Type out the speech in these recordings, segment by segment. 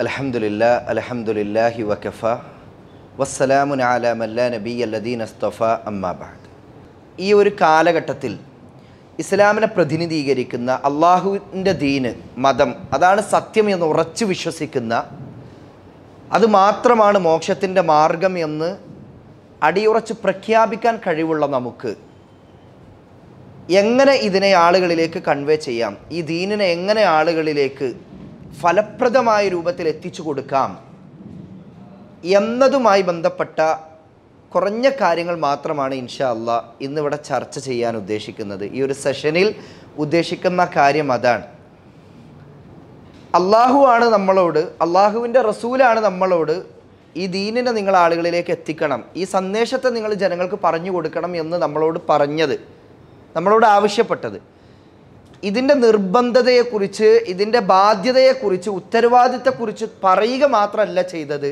അൽഹംദുലില്ലാഹി വകഫ വസ്സലാമുൻ അലാ മൻ ലാ നബിയ്യ ലദീന ഇസ്തഫ അമ്മാ ബഅദ്. ഈ ഒരു കാലഘട്ടത്തിൽ ഇസ്ലാമിനെ പ്രതിനിധീകരിക്കുന്ന അള്ളാഹുവിൻ്റെ ദീന്, മതം, അതാണ് സത്യം എന്ന് ഉറച്ചു വിശ്വസിക്കുന്ന, അത് മാത്രമാണ് മോക്ഷത്തിൻ്റെ മാർഗം എന്ന് അടിയുറച്ച് പ്രഖ്യാപിക്കാൻ കഴിവുള്ള നമുക്ക് എങ്ങനെ ഇതിനെ ആളുകളിലേക്ക് കൺവേ ചെയ്യാം, ഈ ദീനിനെ എങ്ങനെ ആളുകളിലേക്ക് ഫലപ്രദമായ രൂപത്തിൽ എത്തിച്ചു കൊടുക്കാം എന്നതുമായി ബന്ധപ്പെട്ട കുറഞ്ഞ കാര്യങ്ങൾ മാത്രമാണ് ഇൻഷാ അല്ലാ ഇന്നിവിടെ ചർച്ച ചെയ്യാൻ ഉദ്ദേശിക്കുന്നത്. ഈ ഒരു സെഷനിൽ ഉദ്ദേശിക്കുന്ന കാര്യം അതാണ്. അള്ളാഹു ആണ് നമ്മളോട്, അള്ളാഹുവിൻ്റെ റസൂലാണ് നമ്മളോട് ഈ ദീനിനെ നിങ്ങൾ ആളുകളിലേക്ക് എത്തിക്കണം, ഈ സന്ദേശത്തെ നിങ്ങൾ ജനങ്ങൾക്ക് പറഞ്ഞു കൊടുക്കണം എന്ന് നമ്മളോട് പറഞ്ഞത്, നമ്മളോട് ആവശ്യപ്പെട്ടത്. ഇതിൻ്റെ നിർബന്ധതയെക്കുറിച്ച്, ഇതിൻ്റെ ബാധ്യതയെക്കുറിച്ച്, ഉത്തരവാദിത്തത്തെക്കുറിച്ച് പറയുക മാത്രമല്ല ചെയ്തത്,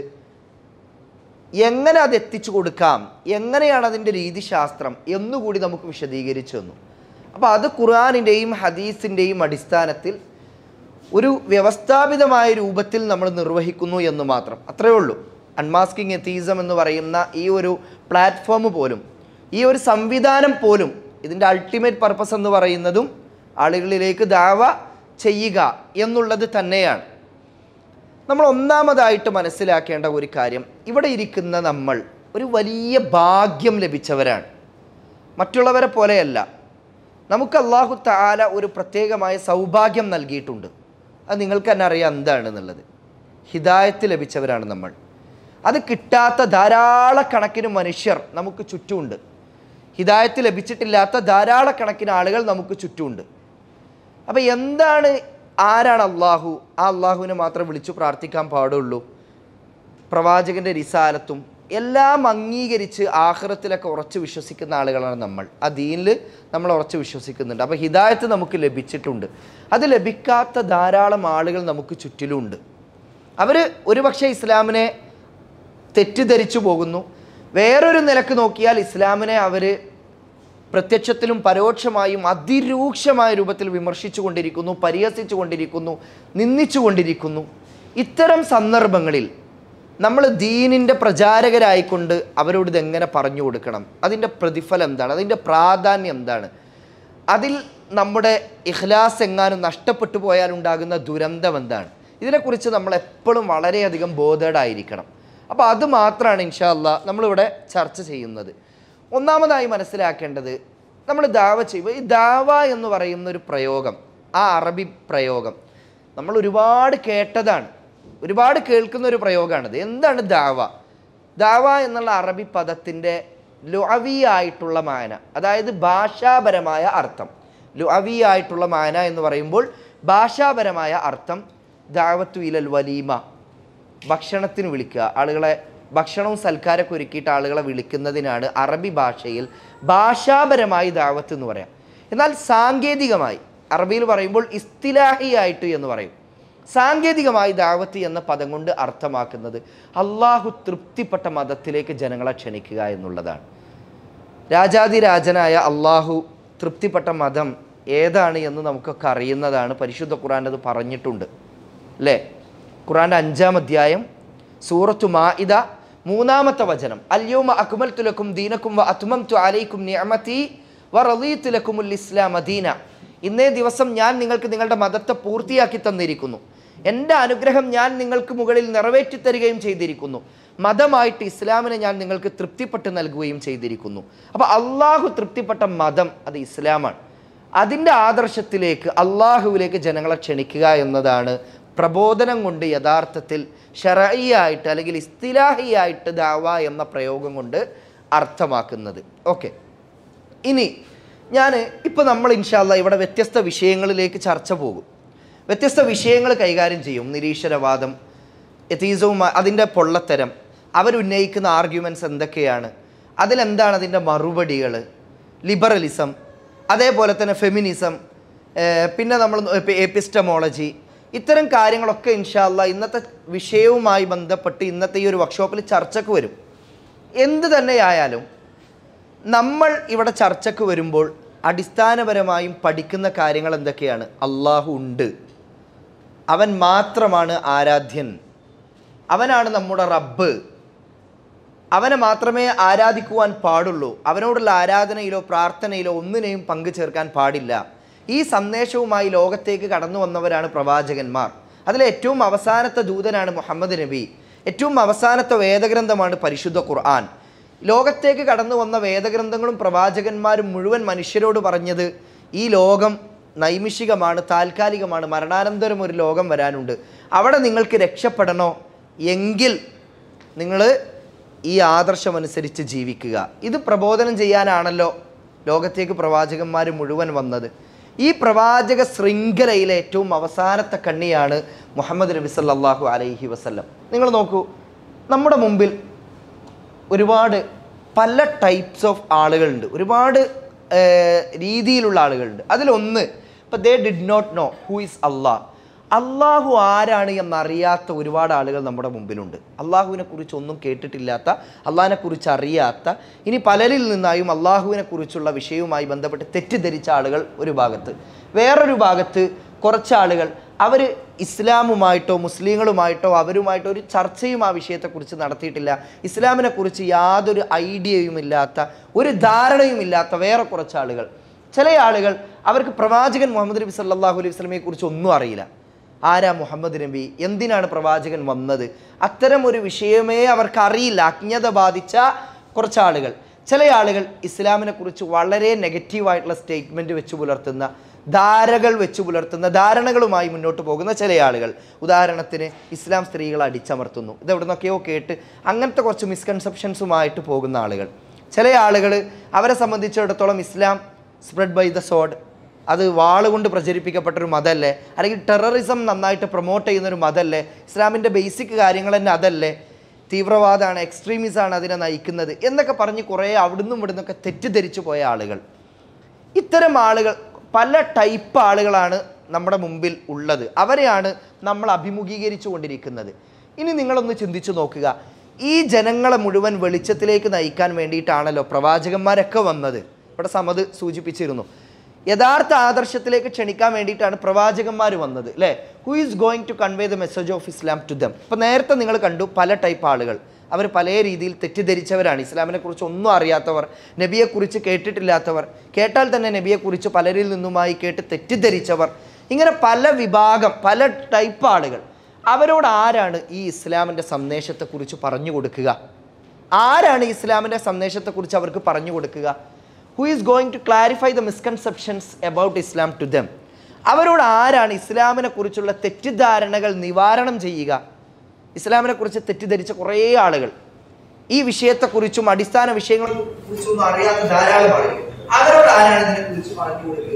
എങ്ങനെ അത് എത്തിച്ചു കൊടുക്കാം, എങ്ങനെയാണ് അതിൻ്റെ രീതിശാസ്ത്രം എന്നുകൂടി നമുക്ക് വിശദീകരിച്ചു തന്നു. അപ്പോൾ അത് ഖുർആനിൻ്റെയും ഹദീസിൻ്റെയും അടിസ്ഥാനത്തിൽ ഒരു വ്യവസ്ഥാപിതമായ രൂപത്തിൽ നമ്മൾ നിർവഹിക്കുന്നു എന്ന് മാത്രം, അത്രയേ ഉള്ളൂ. അൺമാസ്കിംഗ് എത്തീസം എന്ന് പറയുന്ന ഈ ഒരു പ്ലാറ്റ്ഫോം പോലും, ഈ ഒരു സംവിധാനം പോലും, ഇതിൻ്റെ അൾട്ടിമേറ്റ് പർപ്പസ് എന്ന് പറയുന്നതും ആളുകളിലേക്ക് ദാവ ചെയ്യുക എന്നുള്ളത് തന്നെയാണ്. നമ്മൾ ഒന്നാമതായിട്ട് മനസ്സിലാക്കേണ്ട ഒരു കാര്യം, ഇവിടെ ഇരിക്കുന്ന നമ്മൾ ഒരു വലിയ ഭാഗ്യം ലഭിച്ചവരാണ്, മറ്റുള്ളവരെ പോലെയല്ല. നമുക്ക് അല്ലാഹു തആല ഒരു പ്രത്യേകമായ സൗഭാഗ്യം നൽകിയിട്ടുണ്ട്. അത് നിങ്ങൾക്ക് തന്നെ അറിയാം എന്താണെന്നുള്ളത്. ഹിദായത്ത് ലഭിച്ചവരാണ് നമ്മൾ. അത് കിട്ടാത്ത ധാരാളക്കണക്കിന് മനുഷ്യർ നമുക്ക് ചുറ്റുമുണ്ട്. ഹിദായത്ത് ലഭിച്ചിട്ടില്ലാത്ത ധാരാളക്കണക്കിന് ആളുകൾ നമുക്ക് ചുറ്റുമുണ്ട്. അപ്പോൾ എന്താണ്, ആരാണ് അള്ളാഹു? ആ അള്ളാഹുവിനെ മാത്രം വിളിച്ചു പ്രാർത്ഥിക്കാൻ പാടുള്ളൂ. പ്രവാചകൻ്റെ റിസാലത്തും എല്ലാം അംഗീകരിച്ച് ആഖിറത്തിലൊക്കെ ഉറച്ചു വിശ്വസിക്കുന്ന ആളുകളാണ് നമ്മൾ. ആ ദീനിൽ നമ്മൾ ഉറച്ചു വിശ്വസിക്കുന്നുണ്ട്. അപ്പോൾ ഹിദായത്ത് നമുക്ക് ലഭിച്ചിട്ടുണ്ട്. അത് ലഭിക്കാത്ത ധാരാളം ആളുകൾ നമുക്ക് ചുറ്റിലുമുണ്ട്. അവർ ഒരുപക്ഷെ ഇസ്ലാമിനെ തെറ്റിദ്ധരിച്ചു പോകുന്നു. വേറൊരു നിലക്ക് നോക്കിയാൽ ഇസ്ലാമിനെ അവർ പ്രത്യക്ഷത്തിലും പരോക്ഷമായും അതിരൂക്ഷമായ രൂപത്തിൽ വിമർശിച്ചു കൊണ്ടിരിക്കുന്നു, പരിഹസിച്ചു കൊണ്ടിരിക്കുന്നു, നിന്ദിച്ചു കൊണ്ടിരിക്കുന്നു. ഇത്തരം സന്ദർഭങ്ങളിൽ നമ്മൾ ദീനിൻ്റെ പ്രചാരകരായിക്കൊണ്ട് അവരോട് ഇതെങ്ങനെ പറഞ്ഞു കൊടുക്കണം, അതിൻ്റെ പ്രതിഫലം എന്താണ്, അതിൻ്റെ പ്രാധാന്യം എന്താണ്, അതിൽ നമ്മുടെ ഇഖ്ലാസ് എങ്ങാനും നഷ്ടപ്പെട്ടു പോയാലുണ്ടാകുന്ന ദുരന്തം എന്താണ്, ഇതിനെക്കുറിച്ച് നമ്മൾ എപ്പോഴും വളരെയധികം ബോധേഡായിരിക്കണം. അപ്പോൾ അത് മാത്രമാണ് ഇൻഷാ അല്ലാ നമ്മളിവിടെ ചർച്ച ചെയ്യുന്നത്. ഒന്നാമതായി മനസ്സിലാക്കേണ്ടത്, നമ്മൾ ദാവ ചെയ്യുമ്പോൾ ഈ ദാവ എന്ന് പറയുന്ന ഒരു പ്രയോഗം, ആ അറബി പ്രയോഗം നമ്മൾ ഒരുപാട് കേട്ടതാണ്, ഒരുപാട് കേൾക്കുന്ന ഒരു പ്രയോഗമാണിത്. എന്താണ് ദാവ? ദാവ എന്നുള്ള അറബി പദത്തിൻ്റെ ലുഅവിയായിട്ടുള്ള മാന, അതായത് ഭാഷാപരമായ അർത്ഥം. ലുഅവിയായിട്ടുള്ള മാന എന്ന് പറയുമ്പോൾ ഭാഷാപരമായ അർത്ഥം ദഅവത്തു ഇലൽ വലീമ, ഭക്ഷണത്തിന് വിളിക്കുക, ആളുകളെ ഭക്ഷണവും സൽക്കാരമൊക്കെ ഒരുക്കിയിട്ട് ആളുകളെ വിളിക്കുന്നതിനാണ് അറബി ഭാഷയിൽ ഭാഷാപരമായി ദാവത്ത് എന്ന് പറയാം. എന്നാൽ സാങ്കേതികമായി അറബിയിൽ പറയുമ്പോൾ ഇസ്തിലാഹിയായിട്ട് എന്ന് പറയും. സാങ്കേതികമായി ദാവത്ത് എന്ന പദം കൊണ്ട് അർത്ഥമാക്കുന്നത് അള്ളാഹു തൃപ്തിപ്പെട്ട മതത്തിലേക്ക് ജനങ്ങളെ ക്ഷണിക്കുക എന്നുള്ളതാണ്. രാജാതിരാജനായ അള്ളാഹു തൃപ്തിപ്പെട്ട മതം ഏതാണ് എന്ന് നമുക്കൊക്കെ അറിയുന്നതാണ്. പരിശുദ്ധ ഖുർആൻ അത് പറഞ്ഞിട്ടുണ്ട് അല്ലേ? ഖുർആൻ്റെ 5-ാം അധ്യായം സൂറത്തു മാഇദ 3-ാമത്തെ വചനം, അൽയൗമ അക്മൽതു ലക്കും ദീനക്കും വ അത്മംതു അലൈക്കും നിഅമതി വ റളീതു ലക്കുമുൽ ഇസ്ലാമ ദീന. ഇന്നേ ദിവസം ഞാൻ നിങ്ങൾക്ക് നിങ്ങളുടെ മതത്തെ പൂർത്തിയാക്കി തന്നിരിക്കുന്നു, എൻ്റെ അനുഗ്രഹം ഞാൻ നിങ്ങൾക്ക് മുകളിൽ നിറവേറ്റി തരികയും ചെയ്തിരിക്കുന്നു, മതമായിട്ട് ഇസ്ലാമിനെ ഞാൻ നിങ്ങൾക്ക് തൃപ്തിപ്പെട്ട് നൽകുകയും ചെയ്തിരിക്കുന്നു. അപ്പോൾ അള്ളാഹു തൃപ്തിപ്പെട്ട മതം അത് ഇസ്ലാമാണ്. അതിൻ്റെ ആദർശത്തിലേക്ക്, അള്ളാഹുവിലേക്ക് ജനങ്ങളെ ക്ഷണിക്കുക എന്നതാണ് പ്രബോധനം കൊണ്ട് യഥാർത്ഥത്തിൽ ശർഈയായിട്ട് അല്ലെങ്കിൽ ഇസ്തിലാഹിയായിട്ട് ദഅവ എന്ന പ്രയോഗം കൊണ്ട് അർത്ഥമാക്കുന്നത്. ഓക്കെ, ഇനി ഇപ്പോൾ നമ്മൾ ഇൻഷാ അല്ലാ ഇവിടെ വ്യത്യസ്ത വിഷയങ്ങളിലേക്ക് ചർച്ച പോകും, വ്യത്യസ്ത വിഷയങ്ങൾ കൈകാര്യം ചെയ്യും. നിരീശ്വരവാദം, എത്തീസവും അതിൻ്റെ പൊള്ളത്തരം, അവരുന്നയിക്കുന്ന ആർഗ്യുമെൻറ്റ്സ് എന്തൊക്കെയാണ്, അതിലെന്താണ് അതിൻ്റെ മറുപടികൾ, ലിബറലിസം, അതേപോലെ തന്നെ ഫെമിനിസം, പിന്നെ നമ്മൾ എപ്പിസ്റ്റമോളജി, ഇത്തരം കാര്യങ്ങളൊക്കെ ഇൻഷാ അല്ലാ ഇന്നത്തെ വിഷയവുമായി ബന്ധപ്പെട്ട് ഇന്നത്തെ ഈ ഒരു വർക്ക്ഷോപ്പിൽ ചർച്ചയ്ക്ക് വരും. എന്ത് തന്നെയായാലും നമ്മൾ ഇവിടെ ചർച്ചയ്ക്ക് വരുമ്പോൾ അടിസ്ഥാനപരമായും പഠിക്കുന്ന കാര്യങ്ങൾ എന്തൊക്കെയാണ്? അള്ളാഹു ഉണ്ട്, അവൻ മാത്രമാണ് ആരാധ്യൻ, അവനാണ് നമ്മുടെ റബ്ബ്, അവനെ മാത്രമേ ആരാധിക്കുവാൻ പാടുള്ളൂ, അവനോടുള്ള ആരാധനയിലോ പ്രാർത്ഥനയിലോ ഒന്നിനെയും പങ്കു ചേർക്കാൻ പാടില്ല. ഈ സന്ദേശവുമായി ലോകത്തേക്ക് കടന്നു വന്നവരാണ് പ്രവാചകന്മാർ. അതിലെ ഏറ്റവും അവസാനത്തെ ദൂതനാണ് മുഹമ്മദ് നബി. ഏറ്റവും അവസാനത്തെ വേദഗ്രന്ഥമാണ് പരിശുദ്ധ ഖുർആൻ. ലോകത്തേക്ക് കടന്നു വന്ന വേദഗ്രന്ഥങ്ങളും പ്രവാചകന്മാരും മുഴുവൻ മനുഷ്യരോട് പറഞ്ഞത് ഈ ലോകം നൈമിഷികമാണ്, താൽക്കാലികമാണ്, മരണാനന്തരം ഒരു ലോകം വരാനുണ്ട്. അവിടെ നിങ്ങൾക്ക് രക്ഷപ്പെടണോ എങ്കിൽ നിങ്ങൾ ഈ ആദർശമനുസരിച്ച് ജീവിക്കുക. ഇത് പ്രബോധനം ചെയ്യാനാണല്ലോ ലോകത്തേക്ക് പ്രവാചകന്മാർ മുഴുവൻ വന്നത്. ഈ പ്രവാചക ശൃംഖലയിലെ ഏറ്റവും അവസാനത്തെ കണ്ണിയാണ് മുഹമ്മദ് നബി സല്ലല്ലാഹു അലൈഹി വസല്ലം. നിങ്ങൾ നോക്കൂ, നമ്മുടെ മുമ്പിൽ ഒരുപാട് പല ടൈപ്സ് ഓഫ് ആളുകളുണ്ട്, ഒരുപാട് രീതിയിലുള്ള ആളുകളുണ്ട്. അതിലൊന്ന്, ഇപ്പം they did not know who is Allah. അള്ളാഹു ആരാണ് എന്നറിയാത്ത ഒരുപാട് ആളുകൾ നമ്മുടെ മുമ്പിലുണ്ട്. അള്ളാഹുവിനെ കുറിച്ച് ഒന്നും കേട്ടിട്ടില്ലാത്ത, അള്ളാഹിനെ കുറിച്ച് അറിയാത്ത, ഇനി പലരിൽ നിന്നായും അള്ളാഹുവിനെ കുറിച്ചുള്ള വിഷയവുമായി ബന്ധപ്പെട്ട് തെറ്റിദ്ധരിച്ച ആളുകൾ ഒരു ഭാഗത്ത്. വേറൊരു ഭാഗത്ത് കുറച്ച് ആളുകൾ അവർ ഇസ്ലാമുമായിട്ടോ മുസ്ലിങ്ങളുമായിട്ടോ അവരുമായിട്ടോ ഒരു ചർച്ചയും ആ വിഷയത്തെക്കുറിച്ച് നടത്തിയിട്ടില്ല. ഇസ്ലാമിനെ കുറിച്ച് യാതൊരു ഐഡിയയും ഇല്ലാത്ത, ഒരു ധാരണയും ഇല്ലാത്ത വേറെ കുറച്ച് ആളുകൾ. ചില ആളുകൾ അവർക്ക് പ്രവാചകൻ മുഹമ്മദ് നബി സല്ലല്ലാഹു അലൈഹി വസല്ലമയെ കുറിച്ച് ഒന്നും അറിയില്ല. ആരാ മുഹമ്മദ് നബി, എന്തിനാണ് പ്രവാചകൻ വന്നത്, അത്തരം ഒരു വിഷയമേ അവർക്ക് അറിയില്ല. അജ്ഞത ബാധിച്ച കുറച്ച് ആളുകൾ. ചില ആളുകൾ ഇസ്ലാമിനെ കുറിച്ച് വളരെ നെഗറ്റീവായിട്ടുള്ള സ്റ്റേറ്റ്മെൻറ്റ് വെച്ച് പുലർത്തുന്ന, ധാരകൾ വെച്ച് പുലർത്തുന്ന, ധാരണകളുമായി മുന്നോട്ട് പോകുന്ന ചില ആളുകൾ. ഉദാഹരണത്തിന് ഇസ്ലാം സ്ത്രീകളെ അടിച്ചമർത്തുന്നു, ഇതെവിടെ നിന്നൊക്കെയോ കേട്ട് അങ്ങനത്തെ കുറച്ച് മിസ്കൺസെപ്ഷൻസുമായിട്ട് പോകുന്ന ആളുകൾ. ചില ആളുകൾ അവരെ സംബന്ധിച്ചിടത്തോളം Islam spread by the sword, അത് വാളുകൊണ്ട് പ്രചരിപ്പിക്കപ്പെട്ടൊരു മതമല്ലേ, അല്ലെങ്കിൽ ടെററിസം നന്നായിട്ട് പ്രൊമോട്ട് ചെയ്യുന്നൊരു മതമല്ലേ, ഇസ്ലാമിൻ്റെ ബേസിക് കാര്യങ്ങൾ തന്നെ അതല്ലേ, തീവ്രവാദമാണ്, എക്സ്ട്രീമിസമാണ് അതിനെ നയിക്കുന്നത് എന്നൊക്കെ പറഞ്ഞ് കുറേ അവിടുന്നും ഇവിടുന്നൊക്കെ തെറ്റിദ്ധരിച്ചു പോയ ആളുകൾ. ഇത്തരം ആളുകൾ, പല ടൈപ്പ് ആളുകളാണ് നമ്മുടെ മുമ്പിൽ ഉള്ളത്. അവരെയാണ് നമ്മൾ അഭിമുഖീകരിച്ചു കൊണ്ടിരിക്കുന്നത്. ഇനി നിങ്ങളൊന്ന് ചിന്തിച്ചു നോക്കുക, ഈ ജനങ്ങളെ മുഴുവൻ വെളിച്ചത്തിലേക്ക് നയിക്കാൻ വേണ്ടിയിട്ടാണല്ലോ പ്രവാചകന്മാരൊക്കെ വന്നത്. ഇവിടെ സമദ് സൂചിപ്പിച്ചിരുന്നു, യഥാർത്ഥ ആദർശത്തിലേക്ക് ക്ഷണിക്കാൻ വേണ്ടിയിട്ടാണ് പ്രവാചകന്മാർ വന്നത്, അല്ലേ? Who is going to convey the message of Islam to them. ഇപ്പോൾ നേരത്തെ നിങ്ങൾ കണ്ടു പല ടൈപ്പ് ആളുകൾ, അവർ പല രീതിയിൽ തെറ്റിദ്ധരിച്ചവരാണ്. ഇസ്ലാമിനെ കുറിച്ച് ഒന്നും അറിയാത്തവർ, നബിയെക്കുറിച്ച് കേട്ടിട്ടില്ലാത്തവർ, കേട്ടാൽ തന്നെ നബിയെക്കുറിച്ച് പലരിൽ നിന്നുമായി കേട്ട് തെറ്റിദ്ധരിച്ചവർ, ഇങ്ങനെ പല വിഭാഗം, പല ടൈപ്പ് ആളുകൾ. അവരോട് ആരാണ് ഈ ഇസ്ലാമിൻ്റെ സന്ദേശത്തെക്കുറിച്ച് പറഞ്ഞു കൊടുക്കുക? ആരാണ് ഇസ്ലാമിൻ്റെ സന്ദേശത്തെക്കുറിച്ച് അവർക്ക് പറഞ്ഞു കൊടുക്കുക? Who is going to clarify the misconceptions about Islam to them? അവരോട് ആരാണ് ഇസ്ലാമിനെ കുറിച്ചുള്ള തെറ്റിദ്ധാരണകൾ നിവാരണം ചെയ്യുക? ഇസ്ലാമിനെ കുറിച്ച് തെറ്റിദ്ധരിച്ച കുറേ ആളുകൾ, ഈ വിഷയത്തെക്കുറിച്ചും അടിസ്ഥാന വിഷയങ്ങളെ കുറിച്ചൊന്നും അറിയാത്ത ധാരാളം ആളുകൾ, അവരോട് ആരാണ് ഇതിനെക്കുറിച്ച് പറഞ്ഞു കൊടുക്കുക?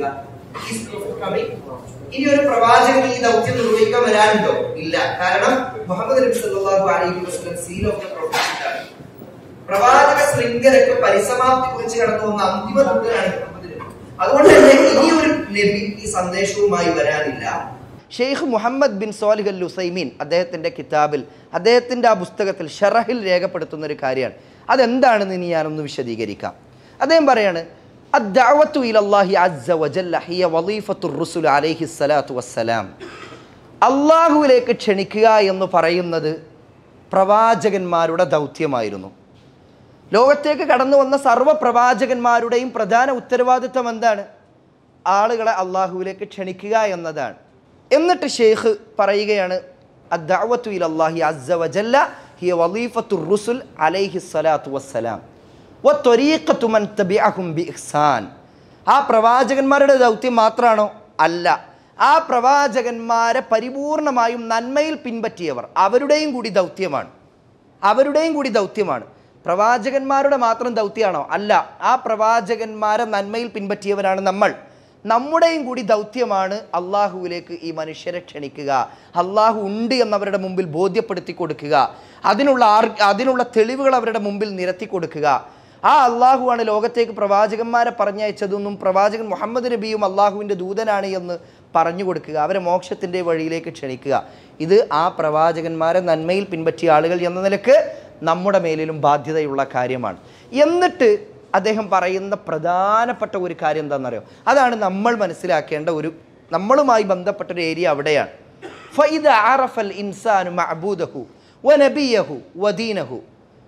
ഇനി ഒരു പ്രവാചകൻ ഈ ദൗത്യം നിർവഹിക്കാൻ വരാനുണ്ടോ? ഇല്ല. കാരണം മുഹമ്മദ് നബി സല്ലല്ലാഹു അലൈഹി വസല്ലം സീൽ ഓഫ് ദ പ്രൊഫറ്റ് ആണ്. പ്രവാചക ശൃംഖലയ്ക്ക് പരിസമാപ്തി കുറിച്ച് കടന്നു വന്ന അന്തിമ ദൂതനാണ് മുഹമ്മദ് നബി. അതുകൊണ്ട് തന്നെ ഇനിയൊരു നബി ഈ സന്ദേശവുമായി വരാനില്ല. Sheikh Muhammad bin Salih al Uthaymeen അദ്ദേഹത്തിൻ്റെ കിതാബിൽ, അദ്ദേഹത്തിൻ്റെ ആ പുസ്തകത്തിൽ ഷറഹിൽ രേഖപ്പെടുത്തുന്ന ഒരു കാര്യമാണ്. അതെന്താണെന്ന് ഇനി ഞാനൊന്ന് വിശദീകരിക്കാം. അദ്ദേഹം പറയാണ്, അദ്ദഅവതു ഇലല്ലാഹി അസ്സ വജല്ല ഹിയ വളീഫത്തുർ റസൂൽ അലൈഹി സ്വലാത്തു വസ്സലാം. അള്ളാഹുവിലേക്ക് ക്ഷണിക്കുക എന്ന് പറയുന്നത് പ്രവാചകന്മാരുടെ ദൗത്യമായിരുന്നു. ലോകത്തേക്ക് കടന്നു വന്ന സർവ്വ പ്രവാചകന്മാരുടെയും പ്രധാന ഉത്തരവാദിത്വം എന്താണ്? ആളുകളെ അള്ളാഹുവിലേക്ക് ക്ഷണിക്കുക എന്നതാണ്. എന്നിട്ട് ഷെയ്ഖ് പറയുകയാണ്, അദ്ദഅവതു ഇലല്ലാഹി അസ്സ വജല്ല ഹിയ വളീഫത്തുർ റസൂൽ അലൈഹി സ്വലാത്തു വസ്സലാം വത്വരീഖത്തു മൻ തബിഅഹും ബിഇഹ്സാൻ. ആ പ്രവാചകന്മാരുടെ ദൗത്യം മാത്രമാണോ? അല്ല. ആ പ്രവാചകന്മാരെ പരിപൂർണമായും നന്മയിൽ പിൻപറ്റിയവർ, അവരുടെയും കൂടി ദൗത്യമാണ്. അവരുടെയും കൂടി ദൗത്യമാണ്. പ്രവാചകന്മാരുടെ മാത്രം ദൗത്യമാണോ? അല്ല. ആ പ്രവാചകന്മാരെ നന്മയിൽ പിൻപറ്റിയവരാണ് നമ്മൾ. നമ്മുടെയും കൂടി ദൗത്യമാണ് അള്ളാഹുവിലേക്ക് ഈ മനുഷ്യരെ ക്ഷണിക്കുക, അള്ളാഹു ഉണ്ട് എന്നവരുടെ മുമ്പിൽ ബോധ്യപ്പെടുത്തി കൊടുക്കുക, അതിനുള്ള തെളിവുകൾ അവരുടെ മുമ്പിൽ നിരത്തി കൊടുക്കുക. ആ അള്ളാഹുവാണ് ലോകത്തേക്ക് പ്രവാചകന്മാരെ പറഞ്ഞയച്ചതെന്നും പ്രവാചകൻ മുഹമ്മദ് നബിയും അള്ളാഹുവിൻ്റെ ദൂതനാണ് എന്ന് പറഞ്ഞു കൊടുക്കുക, അവരെ മോക്ഷത്തിൻ്റെ വഴിയിലേക്ക് ക്ഷണിക്കുക. ഇത് ആ പ്രവാചകന്മാരെ നന്മയിൽ പിൻപറ്റിയ ആളുകൾ എന്ന നിലക്ക് നമ്മുടെ മേലിലും ബാധ്യതയുള്ള കാര്യമാണ്. എന്നിട്ട് അദ്ദേഹം പറയുന്ന പ്രധാനപ്പെട്ട ഒരു കാര്യം എന്താണെന്നറിയോ? അതാണ് നമ്മൾ മനസ്സിലാക്കേണ്ട നമ്മളുമായി ബന്ധപ്പെട്ടൊരു ഏരിയ അവിടെയാണ്. ഫഇദ അറഫൽ ഇൻസാനു മഅബൂദഹു വനബിയഹു വദീനഹു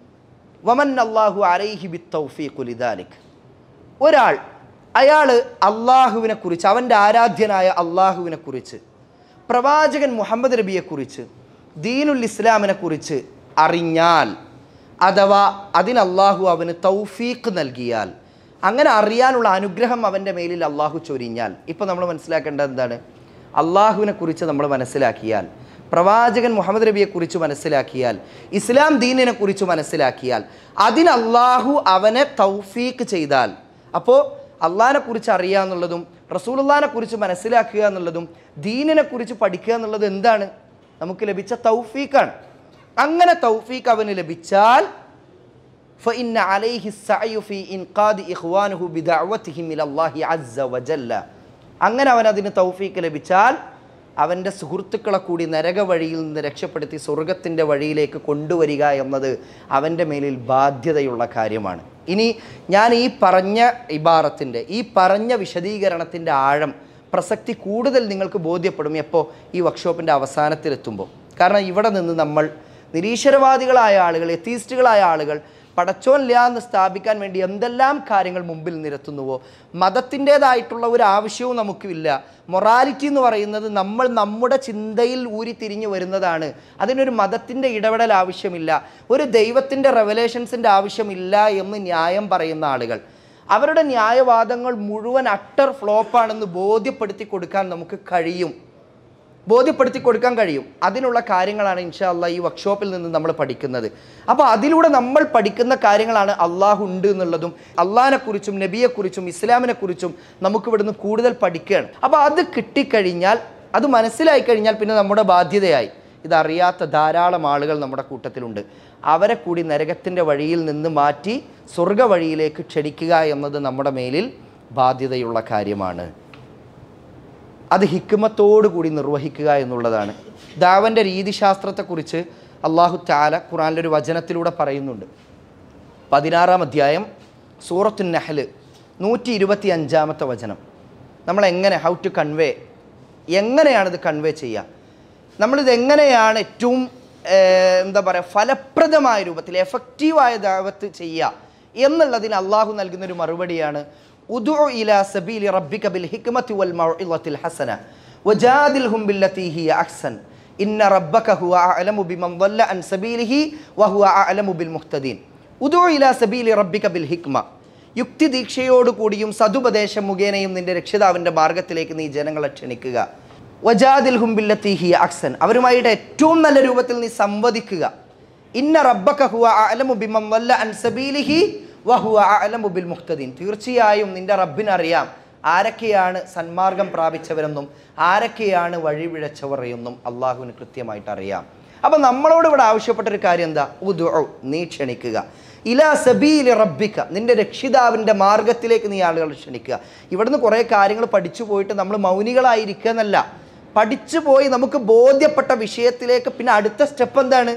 വമന്നല്ലാഹു അലൈഹി ബിത്തൗഫീഖ് ലിദാലിക്. ഒരാൾ അയാൾ അള്ളാഹുവിനെ കുറിച്ച്, അവൻ്റെ ആരാധ്യനായ അള്ളാഹുവിനെ കുറിച്ച്, പ്രവാചകൻ മുഹമ്മദ് നബിയെക്കുറിച്ച്, ദീനുൽ ഇസ്ലാമിനെ കുറിച്ച് അറിഞ്ഞാൽ, അഥവാ അതിന് അള്ളാഹു അവന് തൗഫീഖ് നൽകിയാൽ, അങ്ങനെ അറിയാനുള്ള അനുഗ്രഹം അവൻ്റെ മേലിൽ അള്ളാഹു ചൊരിഞ്ഞാൽ. ഇപ്പോൾ നമ്മൾ മനസ്സിലാക്കേണ്ടത് എന്താണ്? അള്ളാഹുവിനെ കുറിച്ച് നമ്മൾ മനസ്സിലാക്കിയാൽ, പ്രവാചകൻ മുഹമ്മദ് നബിയെക്കുറിച്ച് മനസ്സിലാക്കിയാൽ, ഇസ്ലാം ദീനിനെ കുറിച്ച് മനസ്സിലാക്കിയാൽ, അതിന് അള്ളാഹു അവനെ തൗഫീഖ് ചെയ്താൽ, അപ്പോൾ അള്ളാഹിനെ കുറിച്ച് അറിയുക എന്നുള്ളതും റസൂലുള്ളാഹിനെ കുറിച്ച് മനസ്സിലാക്കുക എന്നുള്ളതും ദീനിനെ കുറിച്ച് പഠിക്കുക എന്നുള്ളത് എന്താണ്? നമുക്ക് ലഭിച്ച തൗഫീഖാണ്. അങ്ങനെ തൗഫീഖ് അവന് ലഭിച്ചാൽ فإن عليه السعي في إنقاذ إخوانه بدعوتهم إلى الله عز وجل. അങ്ങനെ അവൻ അതിന് തൗഫീഖ് ലഭിച്ചാൽ അവൻ്റെ സുഹൃത്തുക്കളെ കൂടി നരക വഴിയിൽ നിന്ന് രക്ഷപ്പെടുത്തി സ്വർഗത്തിൻ്റെ വഴിയിലേക്ക് കൊണ്ടുവരിക എന്നത് അവൻ്റെ മേലിൽ ബാധ്യതയുള്ള കാര്യമാണ്. ഇനി ഞാൻ ഈ പറഞ്ഞ ഇബാറത്തിൻ്റെ, ഈ പറഞ്ഞ വിശദീകരണത്തിൻ്റെ ആഴം, പ്രസക്തി കൂടുതൽ നിങ്ങൾക്ക് ബോധ്യപ്പെടും എപ്പോൾ? ഈ വർക്ക്ഷോപ്പിൻ്റെ അവസാനത്തിലെത്തുമ്പോൾ. കാരണം ഇവിടെ നിന്ന് നമ്മൾ നിരീശ്വരവാദികളായ ആളുകൾ, എത്തീസ്റ്റുകളായ ആളുകൾ പടച്ചോനില്ല എന്ന് സ്ഥാപിക്കാൻ വേണ്ടി എന്തെല്ലാം കാര്യങ്ങൾ മുമ്പിൽ നിരത്തുന്നുവോ, മതത്തിൻ്റേതായിട്ടുള്ള ഒരു ആവശ്യവും നമുക്കില്ല. മൊറാലിറ്റി എന്ന് പറയുന്നത് നമ്മൾ നമ്മുടെ ചിന്തയിൽ ഊരിത്തിരിഞ്ഞു വരുന്നതാണ്. അതിനൊരു മതത്തിൻ്റെ ഇടപെടൽ ആവശ്യമില്ല, ഒരു ദൈവത്തിൻ്റെ റെവലേഷൻസിൻ്റെ ആവശ്യമില്ല എന്ന് ന്യായം പറയുന്ന ആളുകൾ, അവരുടെ ന്യായവാദങ്ങൾ മുഴുവൻ അട്ടർ ഫ്ലോപ്പാണെന്ന് ബോധ്യപ്പെടുത്തി കൊടുക്കാൻ നമുക്ക് കഴിയും, ബോധ്യപ്പെടുത്തി കൊടുക്കാൻ കഴിയും. അതിനുള്ള കാര്യങ്ങളാണ് ഇൻഷാ അല്ലാഹ് ഈ വർക്ക്ഷോപ്പിൽ നിന്ന് നമ്മൾ പഠിക്കുന്നത്. അപ്പോൾ അതിലൂടെ നമ്മൾ പഠിക്കുന്ന കാര്യങ്ങളാണ് അള്ളാഹു ഉണ്ട് എന്നുള്ളതും അള്ളാഹിനെക്കുറിച്ചും നബിയെക്കുറിച്ചും ഇസ്ലാമിനെക്കുറിച്ചും നമുക്കിവിടുന്ന് കൂടുതൽ പഠിക്കുകയാണ്. അപ്പോൾ അത് കിട്ടിക്കഴിഞ്ഞാൽ, അത് മനസ്സിലായി കഴിഞ്ഞാൽ പിന്നെ നമ്മുടെ ബാധ്യതയായി. ഇതറിയാത്ത ധാരാളം ആളുകൾ നമ്മുടെ കൂട്ടത്തിലുണ്ട്. അവരെ കൂടി നരകത്തിൻ്റെ വഴിയിൽ നിന്ന് മാറ്റി സ്വർഗ വഴിയിലേക്ക് ക്ഷണിക്കുക എന്നത് നമ്മുടെ മേലിൽ ബാധ്യതയുള്ള കാര്യമാണ്. അത് ഹിക്മത്തോടു കൂടി നിർവഹിക്കുക എന്നുള്ളതാണ്. ദാവൻ്റെ രീതിശാസ്ത്രത്തെക്കുറിച്ച് അല്ലാഹു തആല ഖുർആനിലെ ഒരു വചനത്തിലൂടെ പറയുന്നുണ്ട്. 16-ാം അധ്യായം സൂറത്തുൻ നഹ്ൽ 125-ാമത്തെ വചനം. നമ്മളെങ്ങനെ, ഹൗ ടു കൺവേ, എങ്ങനെയാണിത് കൺവേ ചെയ്യുക, നമ്മളിത് എങ്ങനെയാണ് ഏറ്റവും എന്താ പറയുക ഫലപ്രദമായ രൂപത്തിൽ എഫക്റ്റീവായ ദഅവത്ത് ചെയ്യുക എന്നുള്ളതിന് അള്ളാഹു നൽകുന്നൊരു മറുപടിയാണ് ഉദ്ഉ ഇലാ സബീലി റബ്ബിക ബിൽ ഹിക്മതി വൽ മൗഇളത്തിൽ ഹസന വജാദിൽഹും ബില്ലതി ഹിയ അഹ്സൻ ഇന്ന റബ്ബക ഹുവ അഅലമു ബിമൻ ളല്ല അൻ സബീലിഹി വഹുവ അഅലമു ബിൽ മുഹ്തദീൻ. ഉദ്ഉ ഇലാ സബീലി റബ്ബിക ബിൽ ഹിക്മ, യുക്തിദീക്ഷയോടു കൂടിയും സതുപദേശം മുഖേനയും നിന്റെ രക്ഷിതാവിൻ്റെ മാർഗത്തിലേക്ക് നീ ജനങ്ങളെ ക്ഷണിക്കുക. വജാദിൽഹും ബില്ലതി ഹിയ അഹ്സൻ, അവരുമായിട്ട് ഏറ്റവും നല്ല രൂപത്തിൽ നീ സംവദിക്കുക. ഇന്ന റബ്ബക ഹുവ അഅലമു ബിമൻ ളല്ല അൻ സബീലിഹി വഹുവ അഅലമു ബിൽ മുഹ്തദീൻ, തീർച്ചയായും നിന്റെ റബ്ബിനറിയാം ആരൊക്കെയാണ് സന്മാർഗം പ്രാപിച്ചവരെന്നും ആരൊക്കെയാണ് വഴിപിഴച്ചവർ എന്നും അള്ളാഹുവിന് കൃത്യമായിട്ട് അറിയാം. അപ്പം നമ്മളോട് ഇവിടെ ആവശ്യപ്പെട്ടൊരു കാര്യം എന്താ? ഉദ്ഉ, നീ ക്ഷണിക്കുക. ഇലാ സബീലി റബ്ബിക, നിന്റെ രക്ഷിതാവിൻ്റെ മാർഗത്തിലേക്ക് നീ ആളുകളെ ക്ഷണിക്കുക. ഇവിടുന്ന് കുറേ കാര്യങ്ങൾ പഠിച്ചു പോയിട്ട് നമ്മൾ മൗനികളായിരിക്കുക എന്നല്ല, പഠിച്ചു പോയി നമുക്ക് ബോധ്യപ്പെട്ട വിഷയത്തിലേക്ക് പിന്നെ അടുത്ത സ്റ്റെപ്പ് എന്താണ്?